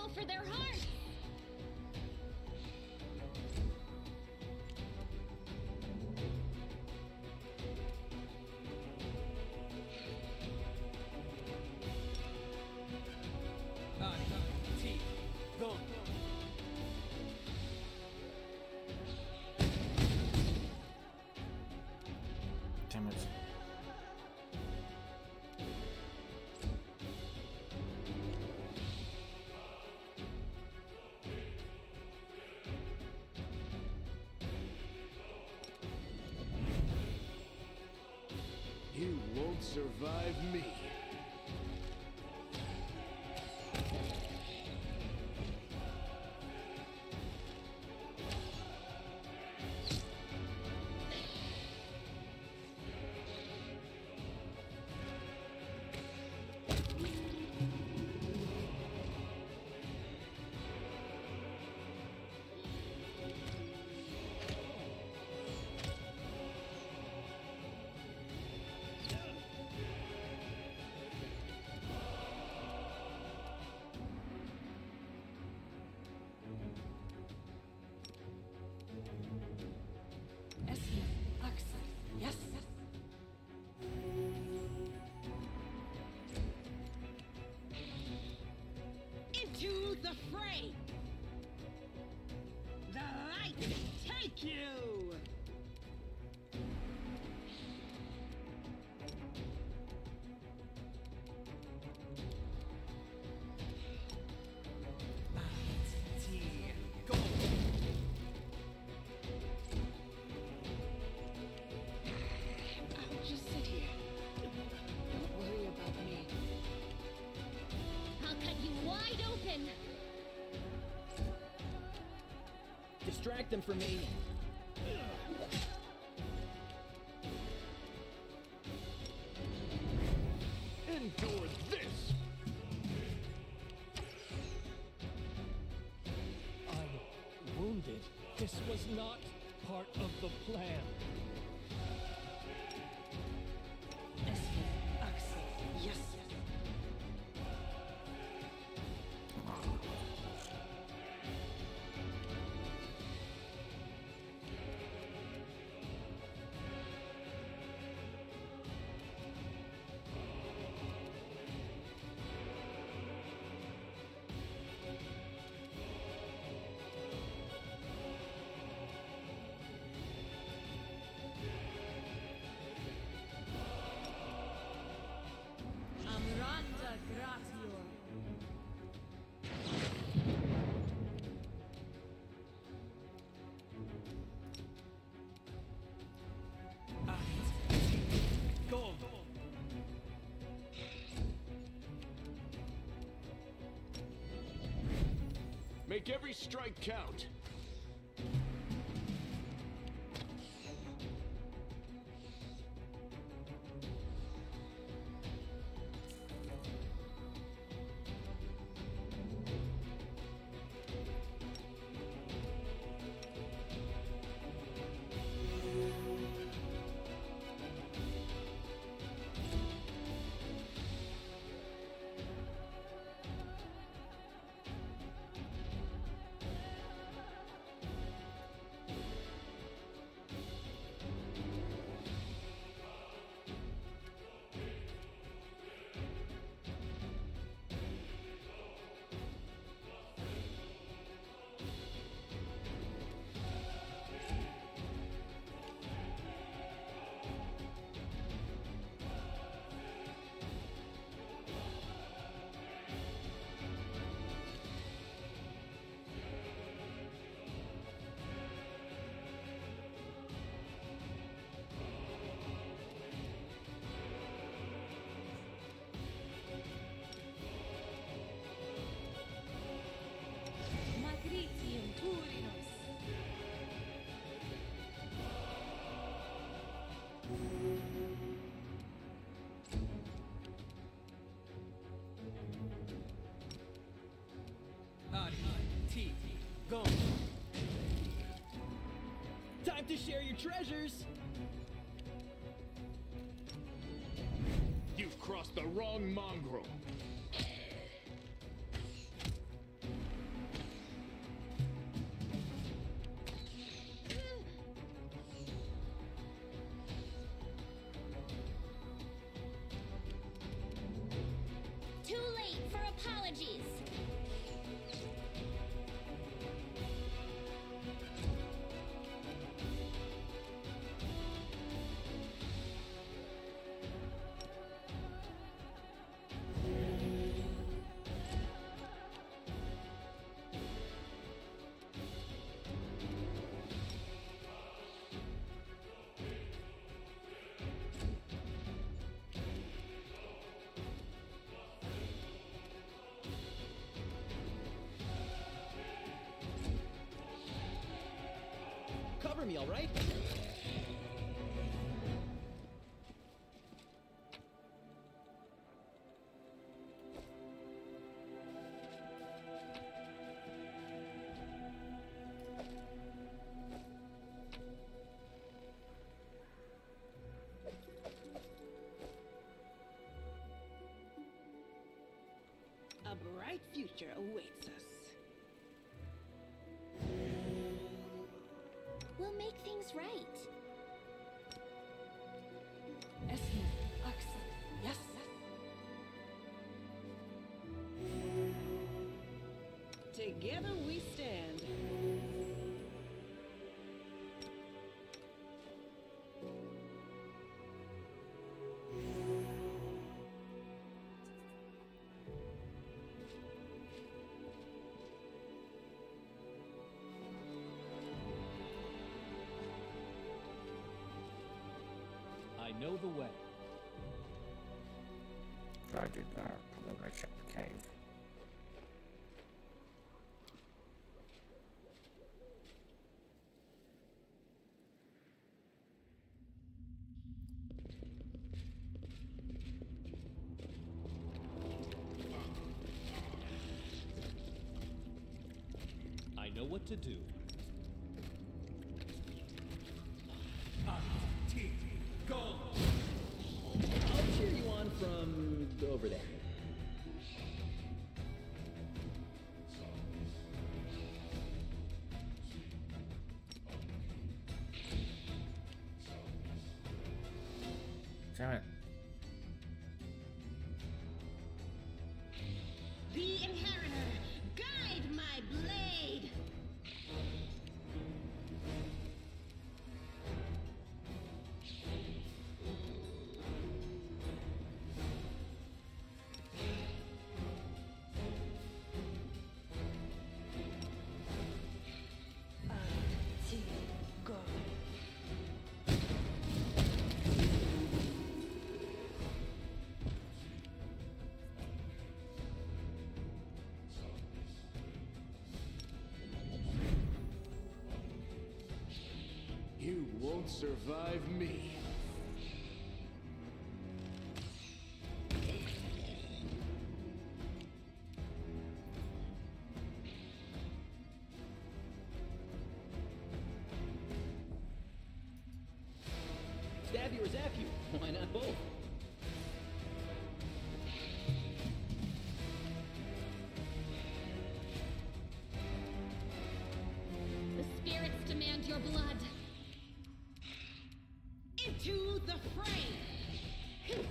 Speaker 2: for their hearts!
Speaker 6: Body, teeth, go.
Speaker 7: Damn it.
Speaker 4: You won't survive me.
Speaker 8: Yes. Into the fray. The light take you.
Speaker 6: Go.
Speaker 5: I'll just sit here. Don't worry about me.
Speaker 2: I'll cut you wide open!
Speaker 3: Distract them from me.
Speaker 4: Endure this!
Speaker 6: I'm wounded. This was not part of the plan.
Speaker 8: Yes.
Speaker 11: Amranda Gratior.
Speaker 6: Go.
Speaker 4: Make every strike count.
Speaker 11: Magritium Turinos.
Speaker 6: Body, teeth, go.
Speaker 3: Time to share your treasures.
Speaker 4: You've crossed the wrong mongrel.
Speaker 3: cover me, all right?
Speaker 5: A bright future awaits us.
Speaker 2: We'll make things right.
Speaker 5: Yes. Together we stand.
Speaker 6: I know the way.
Speaker 7: I did that. I'm gonna check the cave.
Speaker 6: I know what to do. Go!
Speaker 3: I'll cheer you on from over there.
Speaker 7: Damn it.
Speaker 5: The Inheritor, guide my blade! Go.
Speaker 4: You won't survive me.
Speaker 3: Stab you or zap you? Why not both?
Speaker 2: The spirits demand your blood.
Speaker 5: Into the fray!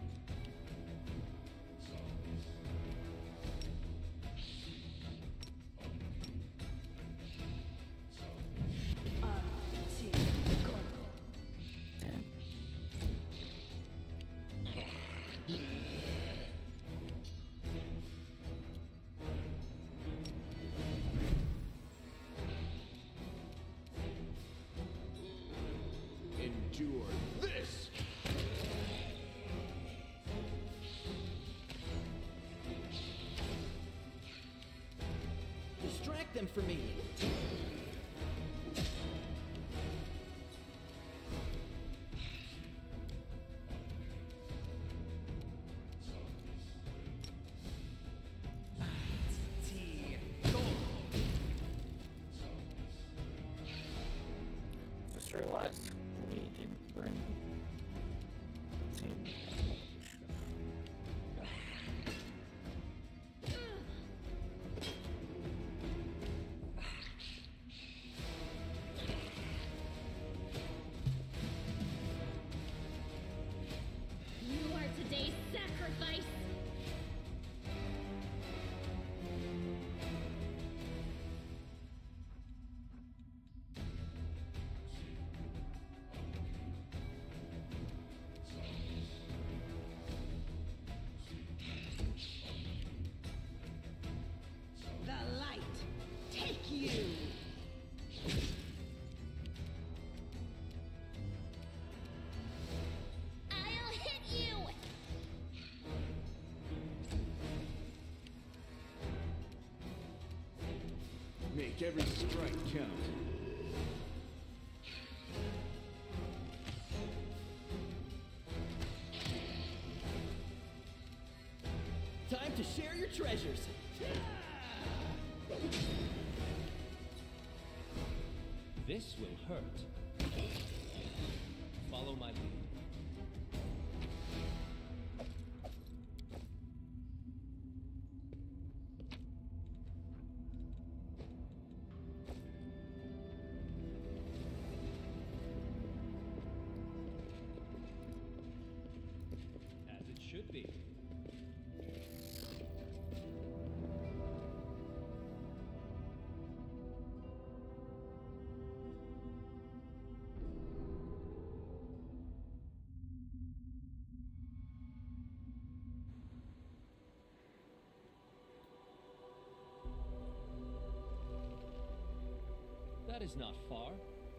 Speaker 4: Endure this!
Speaker 3: Distract them for me.
Speaker 7: Just realized we didn't bring
Speaker 2: You are today's sacrifice.
Speaker 5: The light, take you!
Speaker 2: I'll hit you.
Speaker 4: Make every strike count.
Speaker 3: Time to share your treasures. This will hurt. Follow my lead. As it should be. That is not far.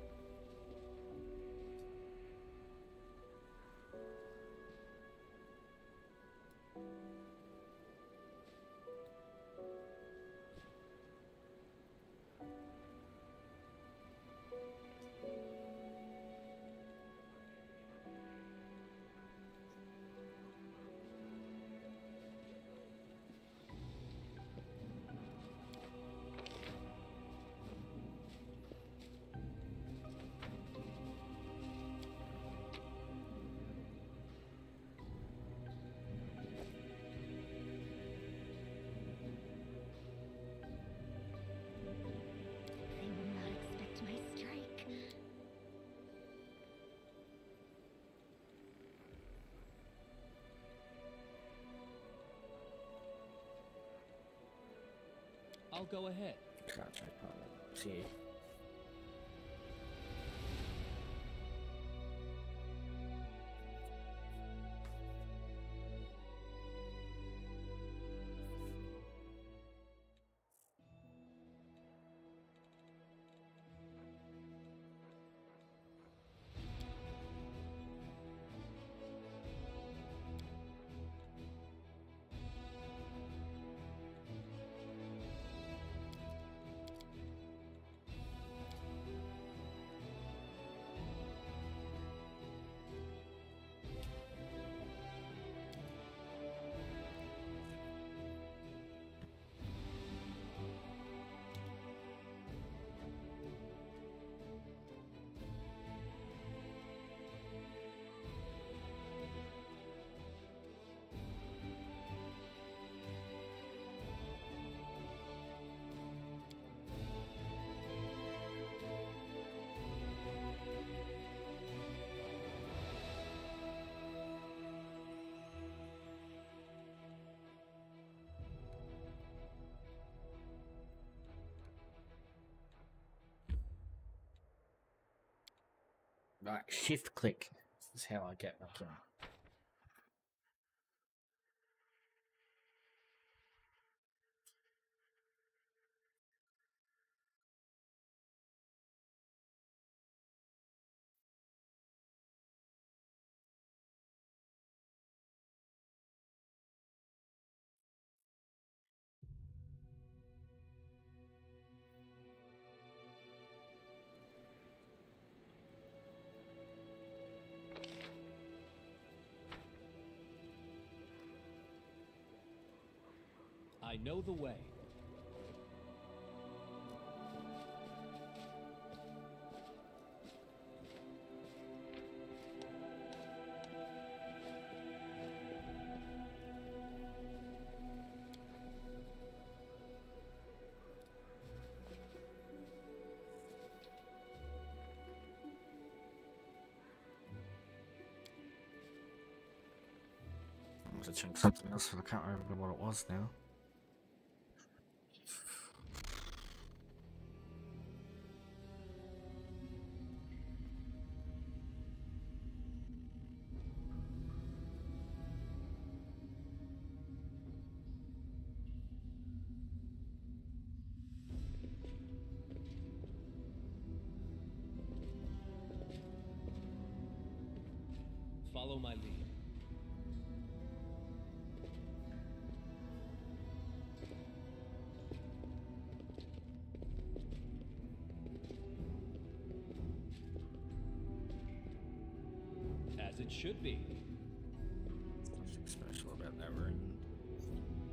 Speaker 2: They would not expect my strike.
Speaker 3: I'll go ahead.
Speaker 7: See. Right, shift click is how I get back in.
Speaker 3: I know the way.
Speaker 7: I'm going to change something else, I can't remember what it was now.
Speaker 3: Follow my lead. As it should be.
Speaker 7: Nothing special about that room.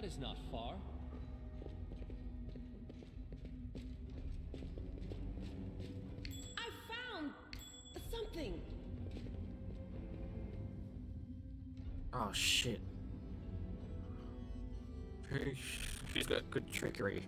Speaker 6: That is not far.
Speaker 8: I found something.
Speaker 7: Oh shit. She's got good trickery.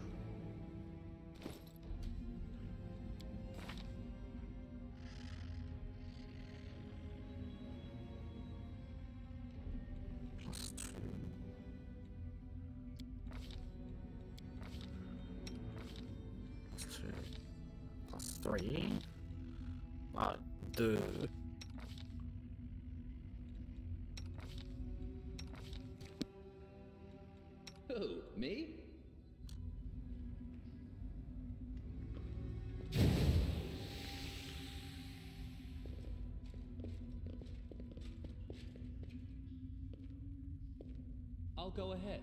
Speaker 7: Three. Duh.
Speaker 3: Who, me?
Speaker 6: I'll go ahead.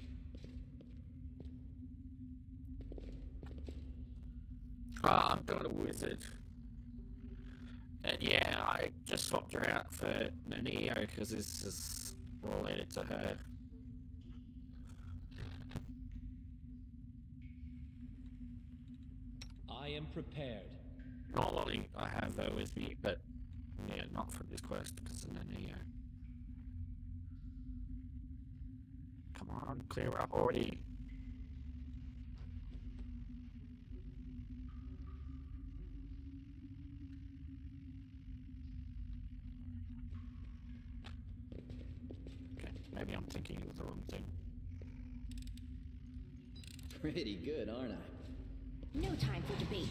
Speaker 7: I'm not a wizard. And yeah, I just swapped her out for Neo because this is related to her.
Speaker 6: I am prepared.
Speaker 7: Normally I have her with me, but yeah, not for this quest because of Neo. Come on, clear up already. Maybe I'm thinking of the wrong thing.
Speaker 3: Pretty good, aren't I?
Speaker 2: No time for debates.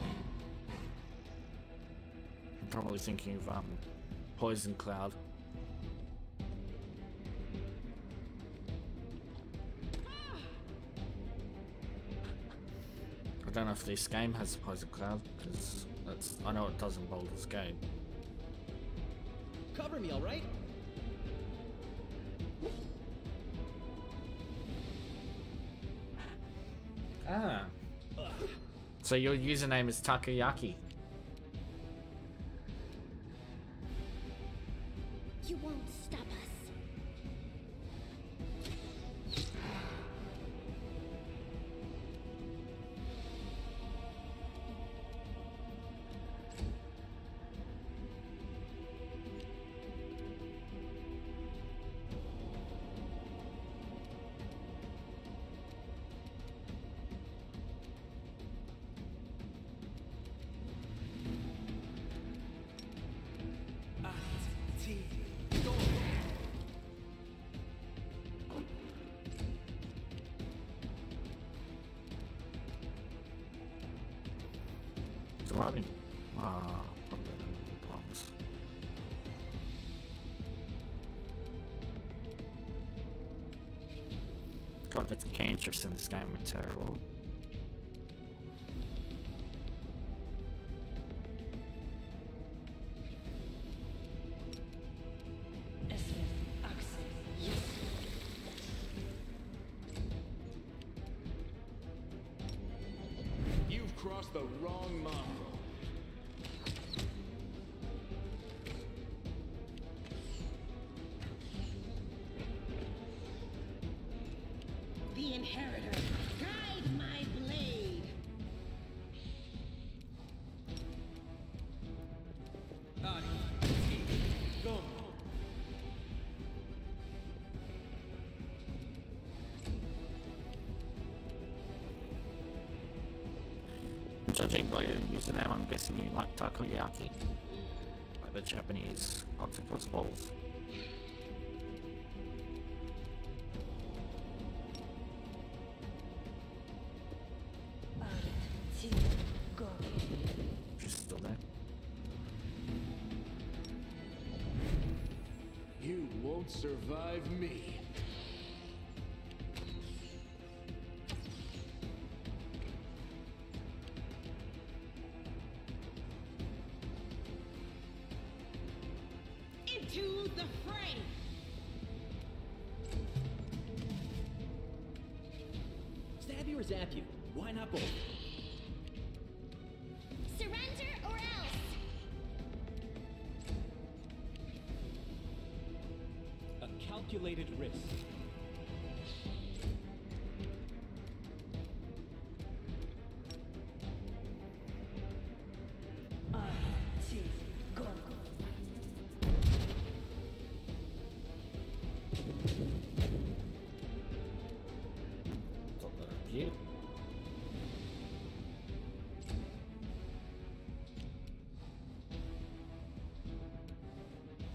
Speaker 7: I'm probably thinking of Poison Cloud. I don't know if this game has Poison Cloud, because I know it does in Baldur's Gate.
Speaker 3: Cover me, alright?
Speaker 7: Ah. So your username is Takoyaki.
Speaker 2: You won't stop us.
Speaker 7: Surviving. Probably no problems. God, the cantress in this game are terrible.
Speaker 12: You've crossed the wrong mongrel.
Speaker 8: The inheritor, guide my blade.
Speaker 12: Go.
Speaker 7: Judging by your username, I'm guessing you like takoyaki. Like the Japanese octopus balls. She's still there.
Speaker 12: You won't survive me.
Speaker 8: Into the fray.
Speaker 3: Stab you or zap you? Why not both?
Speaker 2: Surrender or else.
Speaker 6: A calculated risk.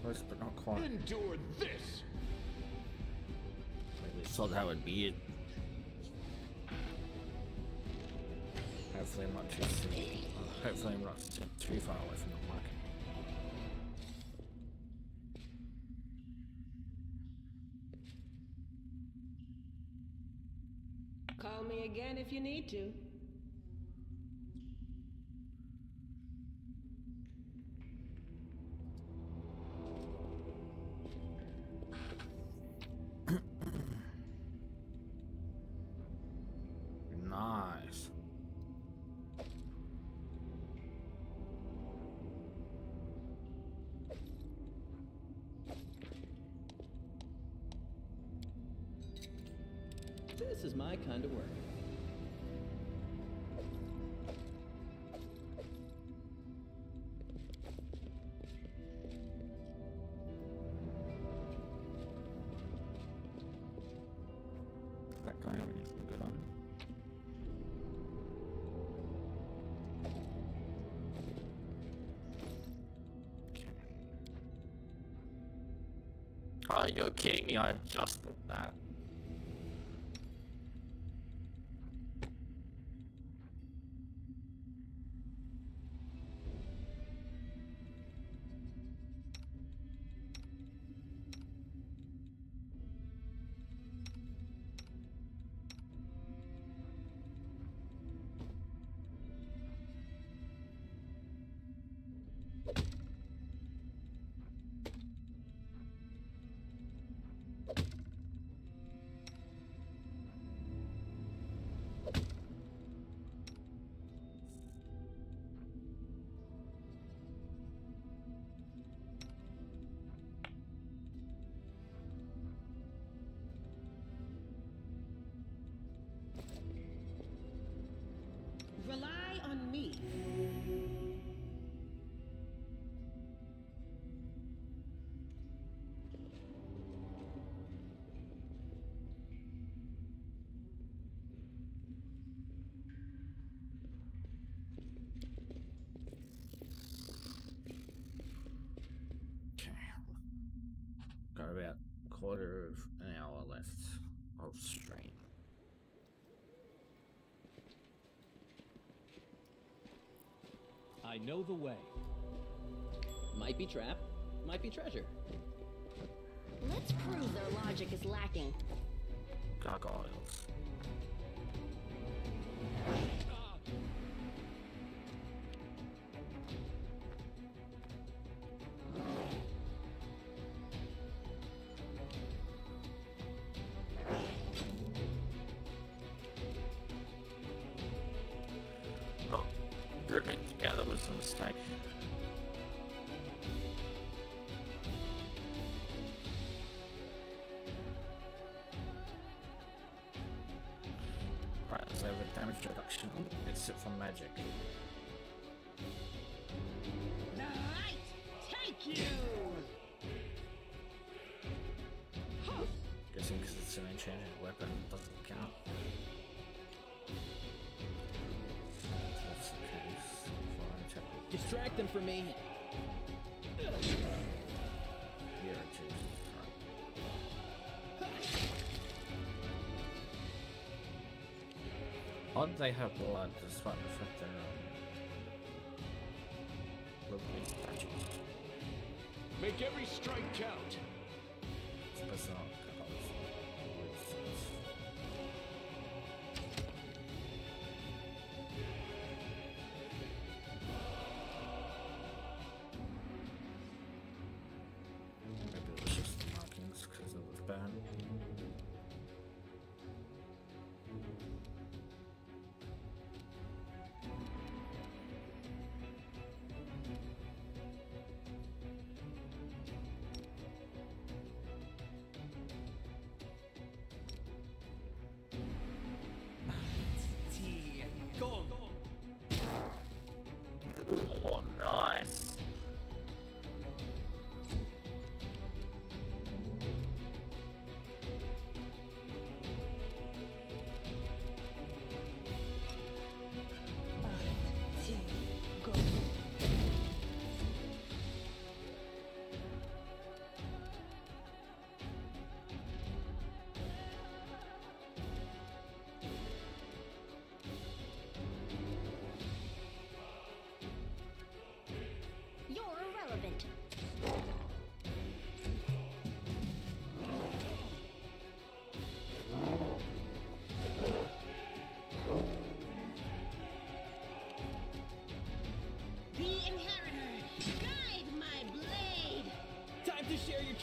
Speaker 7: Close, but not quite.
Speaker 12: Endure this!
Speaker 7: We thought that would be it. Hopefully I'm not too soon. Hopefully I'm not too far away from the mic.
Speaker 8: Call me again if you need to.
Speaker 7: Nice.
Speaker 3: This is my kind of work.
Speaker 7: That guy have anything good on him? Oh, you're kidding me, I adjusted that.
Speaker 8: Rely on me.
Speaker 7: Okay. Got about a quarter of an hour left of stream.
Speaker 6: I know the way.
Speaker 3: Might be trap, might be treasure.
Speaker 10: Let's prove their logic is lacking.
Speaker 7: Gargoyles. Oh, grouping together was a mistake. Right, let's have a damage reduction. Except for magic.
Speaker 8: The light take you!
Speaker 7: Guessing because it's an enchanted weapon, it doesn't count. That's the case.
Speaker 3: Distract them from me.
Speaker 7: Here it is. Odd they have blood despite the fact they're lovely statues.
Speaker 12: Make every strike count.
Speaker 7: It's bizarre. Maybe it was just the markings because it was bad.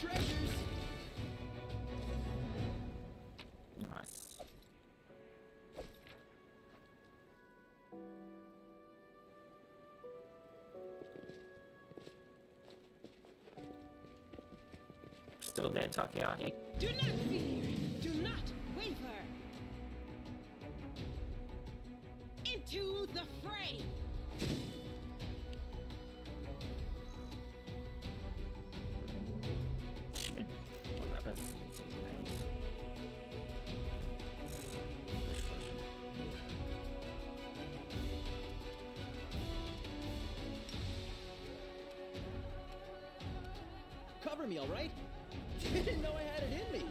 Speaker 3: treasures.
Speaker 7: Nice. Still there, Takeaki.
Speaker 8: Do not fear. Do not waver. Into the fray.
Speaker 3: Cover me, all right? Didn't know I had it in me.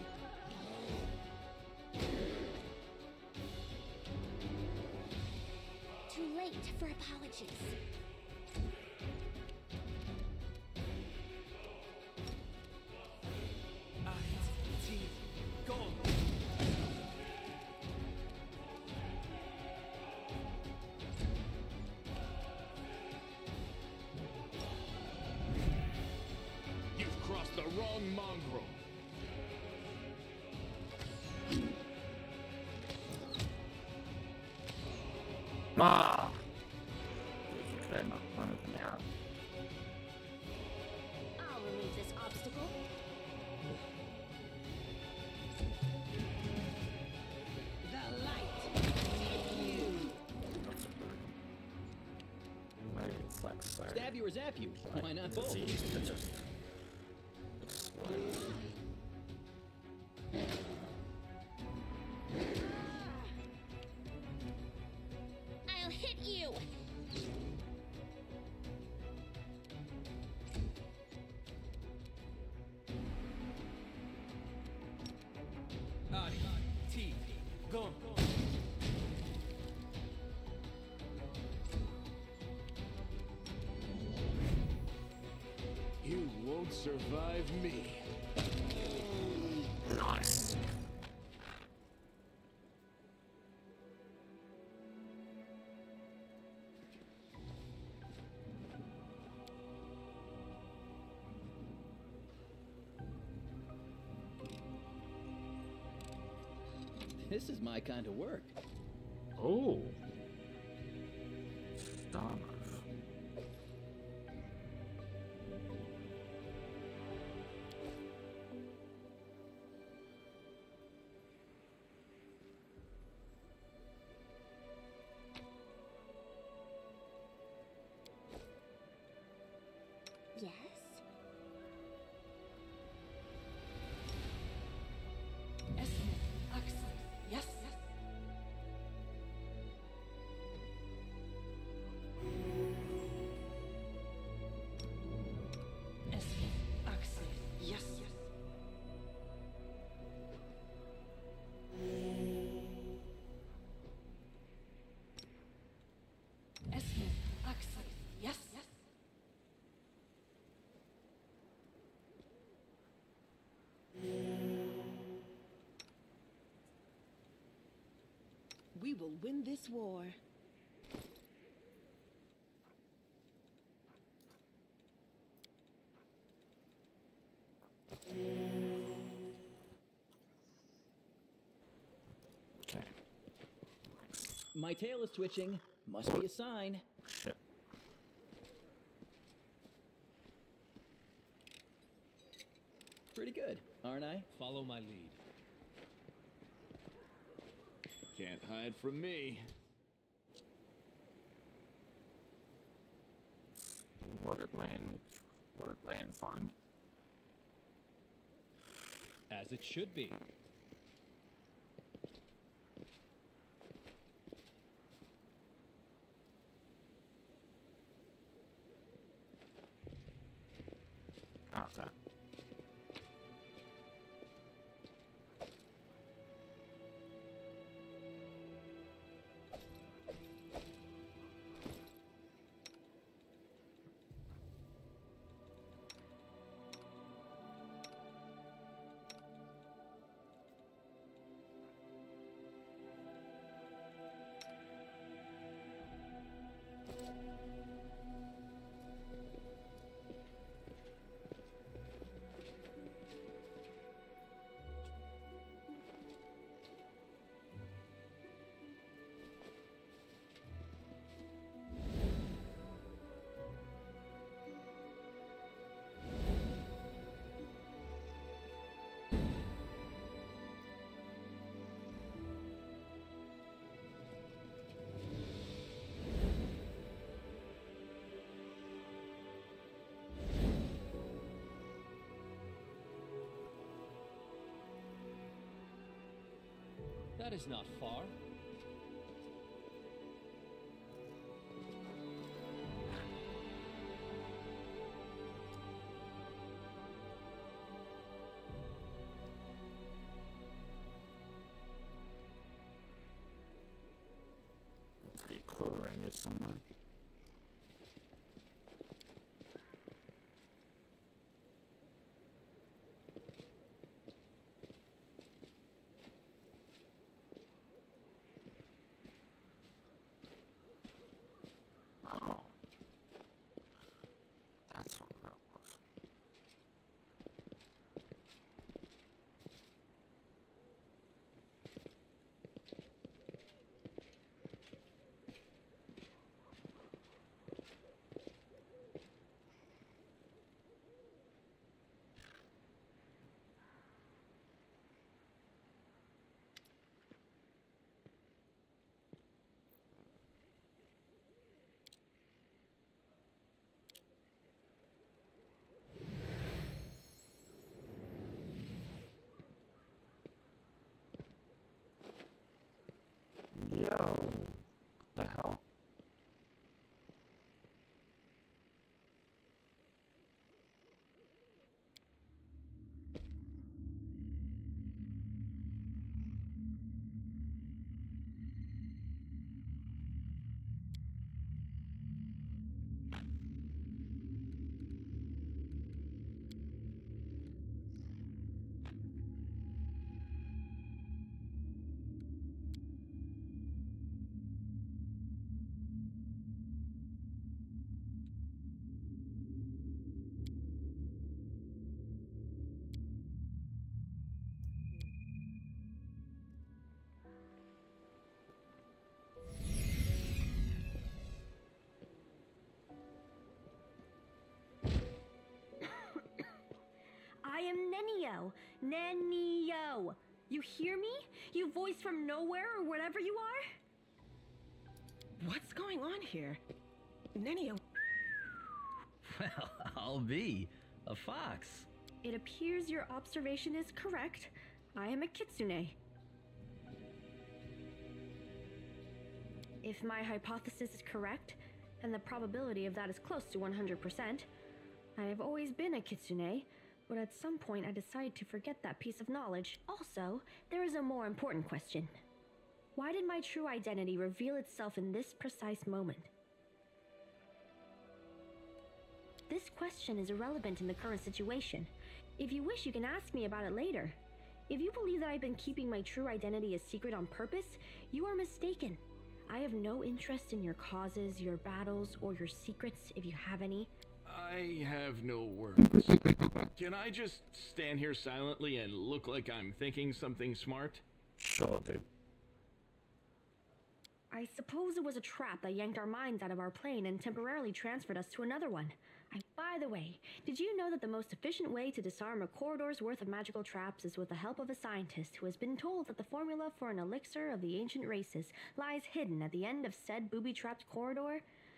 Speaker 2: Too late for apologies.
Speaker 12: You've crossed the wrong mongrel.
Speaker 7: Ah! Could not one of them out.
Speaker 2: I'll remove this obstacle.
Speaker 8: The light. You.
Speaker 7: Maybe flex there.
Speaker 3: Stab you or zap you. Why not both?
Speaker 7: Disease to just explode.
Speaker 2: I'll hit you.
Speaker 6: Go.
Speaker 12: You won't survive me.
Speaker 7: Nice.
Speaker 3: This is my kind of work.
Speaker 7: Oh. Stop.
Speaker 2: Yes?
Speaker 8: Yes. Yes. Yes. We will win this war.
Speaker 7: Okay.
Speaker 3: My tail is twitching. Must be a sign.
Speaker 7: Shit.
Speaker 3: Pretty good, aren't I?
Speaker 6: Follow my lead.
Speaker 12: Can't hide from me.
Speaker 7: What did Lane find?
Speaker 6: As it should be.
Speaker 7: Okay.
Speaker 6: That is not far.
Speaker 7: Pretty cool right here somewhere. Yo, the hell?
Speaker 10: I am Nenio. Nenio. You hear me? You voice from nowhere or whatever you are?
Speaker 8: What's going on here? Nenio.
Speaker 13: Well, I'll be a fox.
Speaker 10: It appears your observation is correct. I am a kitsune. If my hypothesis is correct, and the probability of that is close to 100%, I have always been a kitsune, but at some point I decided to forget that piece of knowledge. Also, there is a more important question. Why did my true identity reveal itself in this precise moment? This question is irrelevant in the current situation. If you wish, you can ask me about it later. If you believe that I've been keeping my true identity a secret on purpose, you are mistaken. I have no interest in your causes, your battles, or your secrets, if you have any.
Speaker 12: I have no words. Can I just stand here silently and look like I'm thinking something smart?
Speaker 7: Sure, dude.
Speaker 10: I suppose it was a trap that yanked our minds out of our plane and temporarily transferred us to another one. By the way, did you know that the most efficient way to disarm a corridor's worth of magical traps is with the help of a scientist who has been told that the formula for an elixir of the ancient races lies hidden at the end of said booby-trapped corridor?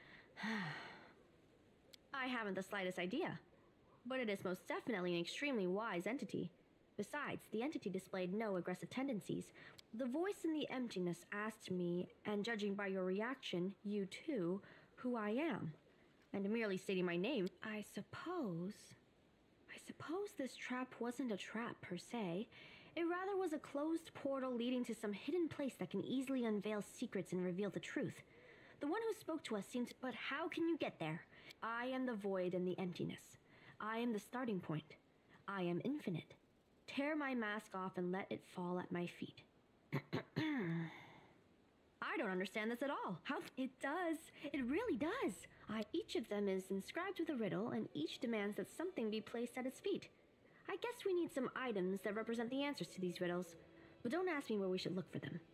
Speaker 10: I haven't the slightest idea, but it is most definitely an extremely wise entity. Besides, the entity displayed no aggressive tendencies. The voice in the emptiness asked me, and judging by your reaction, you too, who I am. And merely stating my name, I suppose this trap wasn't a trap per se. It rather was a closed portal leading to some hidden place that can easily unveil secrets and reveal the truth. The one who spoke to us seemed, but how can you get there? I am the void and the emptiness. I am the starting point. I am infinite. Tear my mask off and let it fall at my feet. I don't understand this at all. How? It does. It really does. Each of them is inscribed with a riddle, and each demands that something be placed at its feet. I guess we need some items that represent the answers to these riddles, but don't ask me where we should look for them.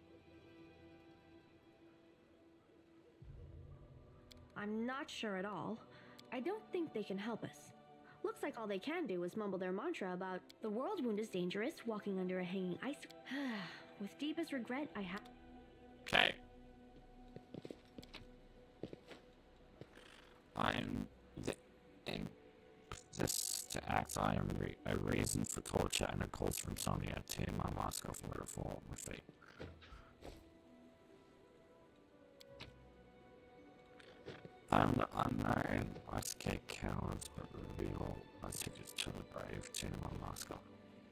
Speaker 10: I'm not sure at all. I don't think they can help us. Looks like all they can do is mumble their mantra about the world wound is dangerous, walking under a hanging ice. With deepest regret, I have...
Speaker 7: Okay. In this to act, I am a reason for torture and a cause for insomnia. Tear my mask off and let it fall at my feet. I'm the unknown. I scare cowards, but reveal my ticket to the brave. Gentleman mask off.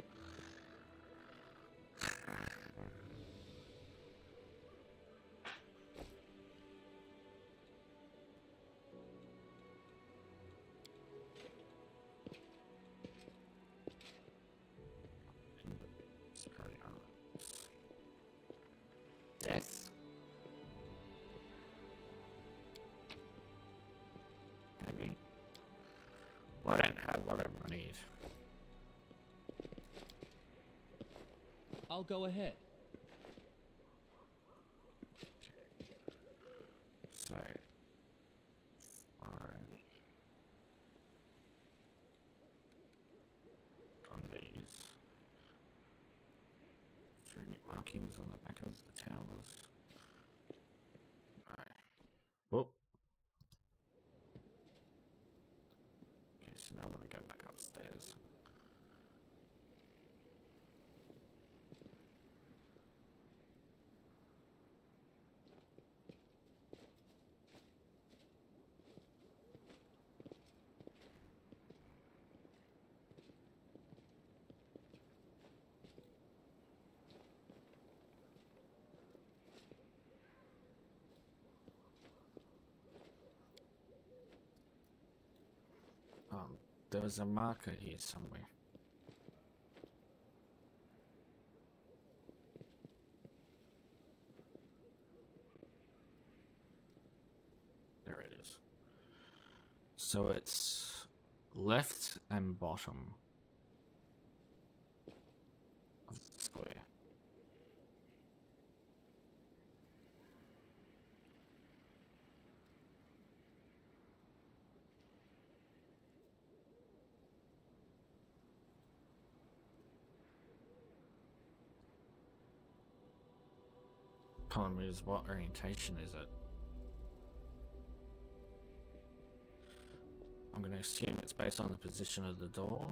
Speaker 7: Yes. Maybe. Well, I don't have whatever I need.
Speaker 6: I'll go ahead.
Speaker 7: So, alright. On these. Three markings on the back of the towers. Alright. Whoop. Okay, so now I'm gonna go back upstairs. There was a marker here somewhere. There it is. So it's left and bottom of the square. Problem is, what orientation is it? I'm going to assume it's based on the position of the door.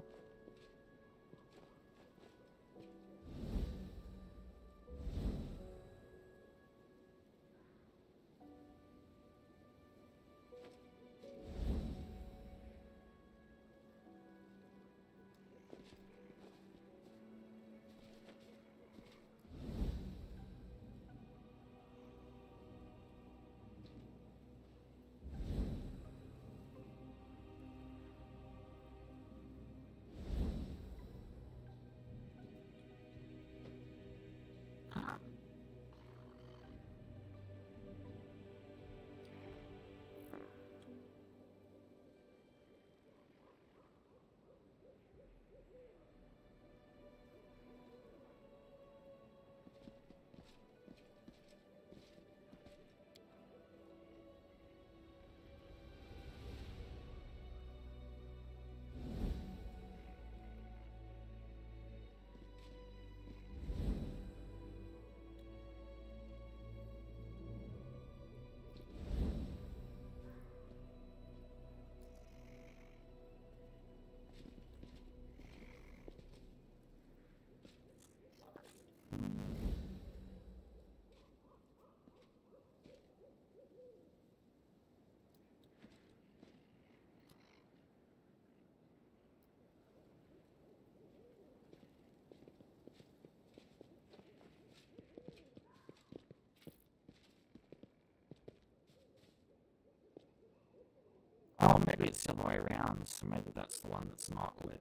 Speaker 7: Oh, maybe it's the other way around, so maybe that's the one that's not lit.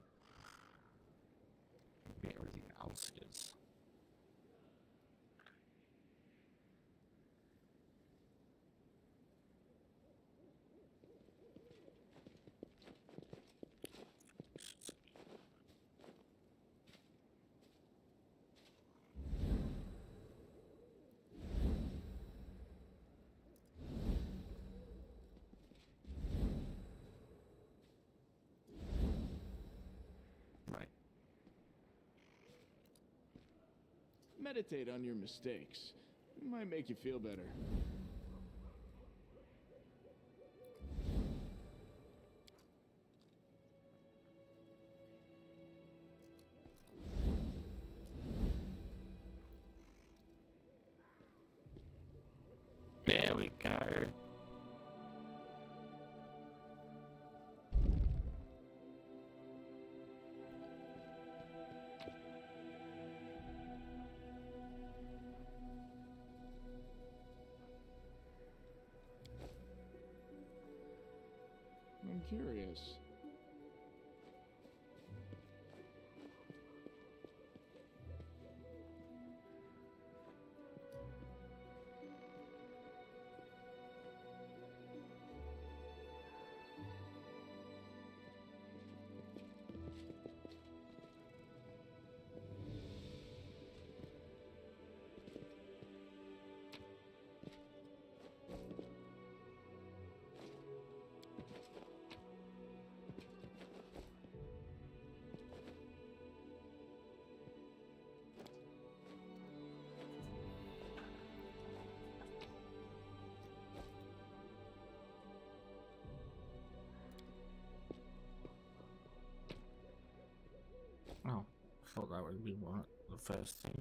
Speaker 7: Maybe everything else is.
Speaker 12: Meditate on your mistakes. It might make you feel better.
Speaker 7: There we go.
Speaker 14: I'm curious.
Speaker 7: Oh, I thought that would be one the first thing.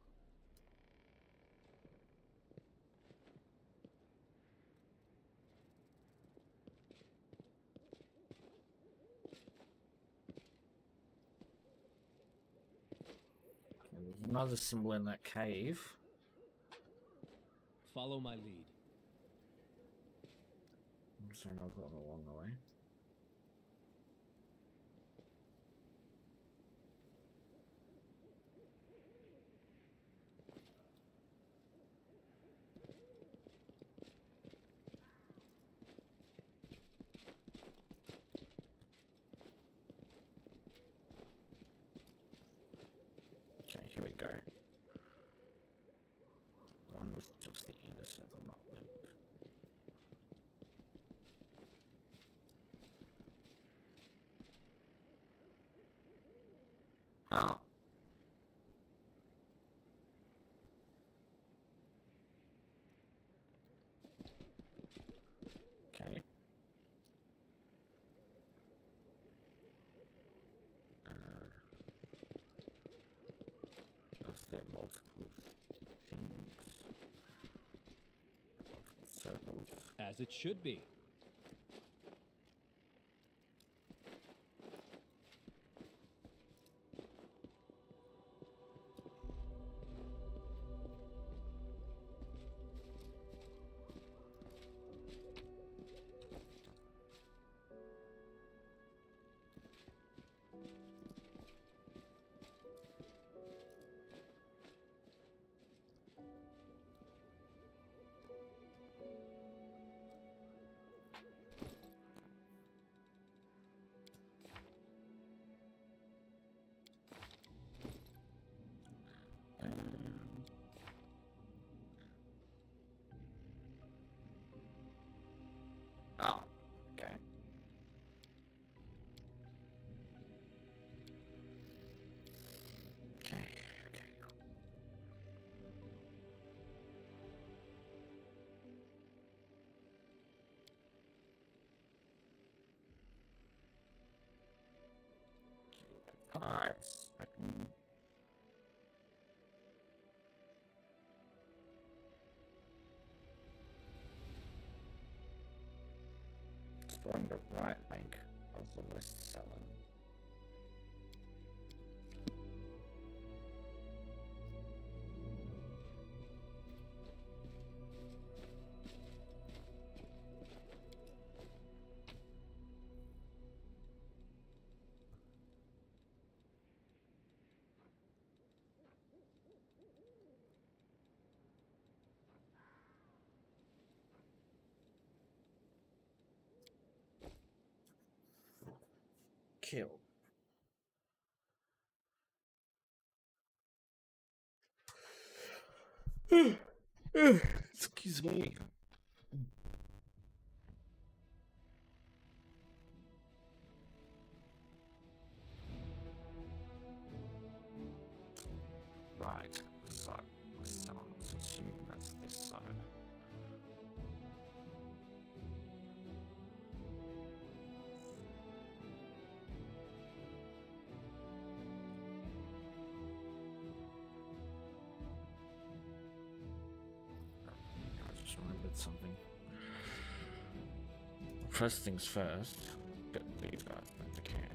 Speaker 7: Okay, there's another symbol in that cave.
Speaker 6: Follow my lead.
Speaker 7: I'm saying I've got along the way. Okay, here we go. One was just the inner circle, not loop. Oh. Okay. That's there multiple things. Circles.
Speaker 6: As it should be.
Speaker 7: Oh, okay. Okay, okay. Alright. Exploring the right bank of the West Salon. Kill. Excuse me. Right, so sounds assume that's this side. I just remembered something. First things first, get these guys back to camp.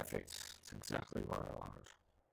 Speaker 7: perfect. It's exactly what I wanted.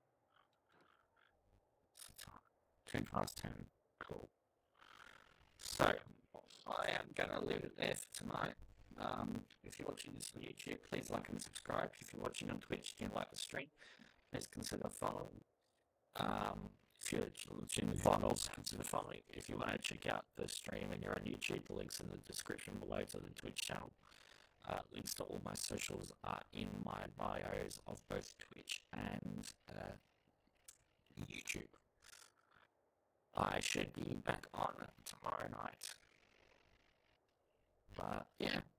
Speaker 7: 10 past 10. Cool. So, I am gonna leave it there for tonight. If you're watching this on YouTube, please like and subscribe. If you're watching on Twitch and you like the stream, please consider following. If you're watching the finals, consider following. If you want to check out the stream and you're on YouTube, the links in the description below to the Twitch channel. Links to all my socials are in my bios of both Twitch and YouTube. I should be back on tomorrow night. But yeah,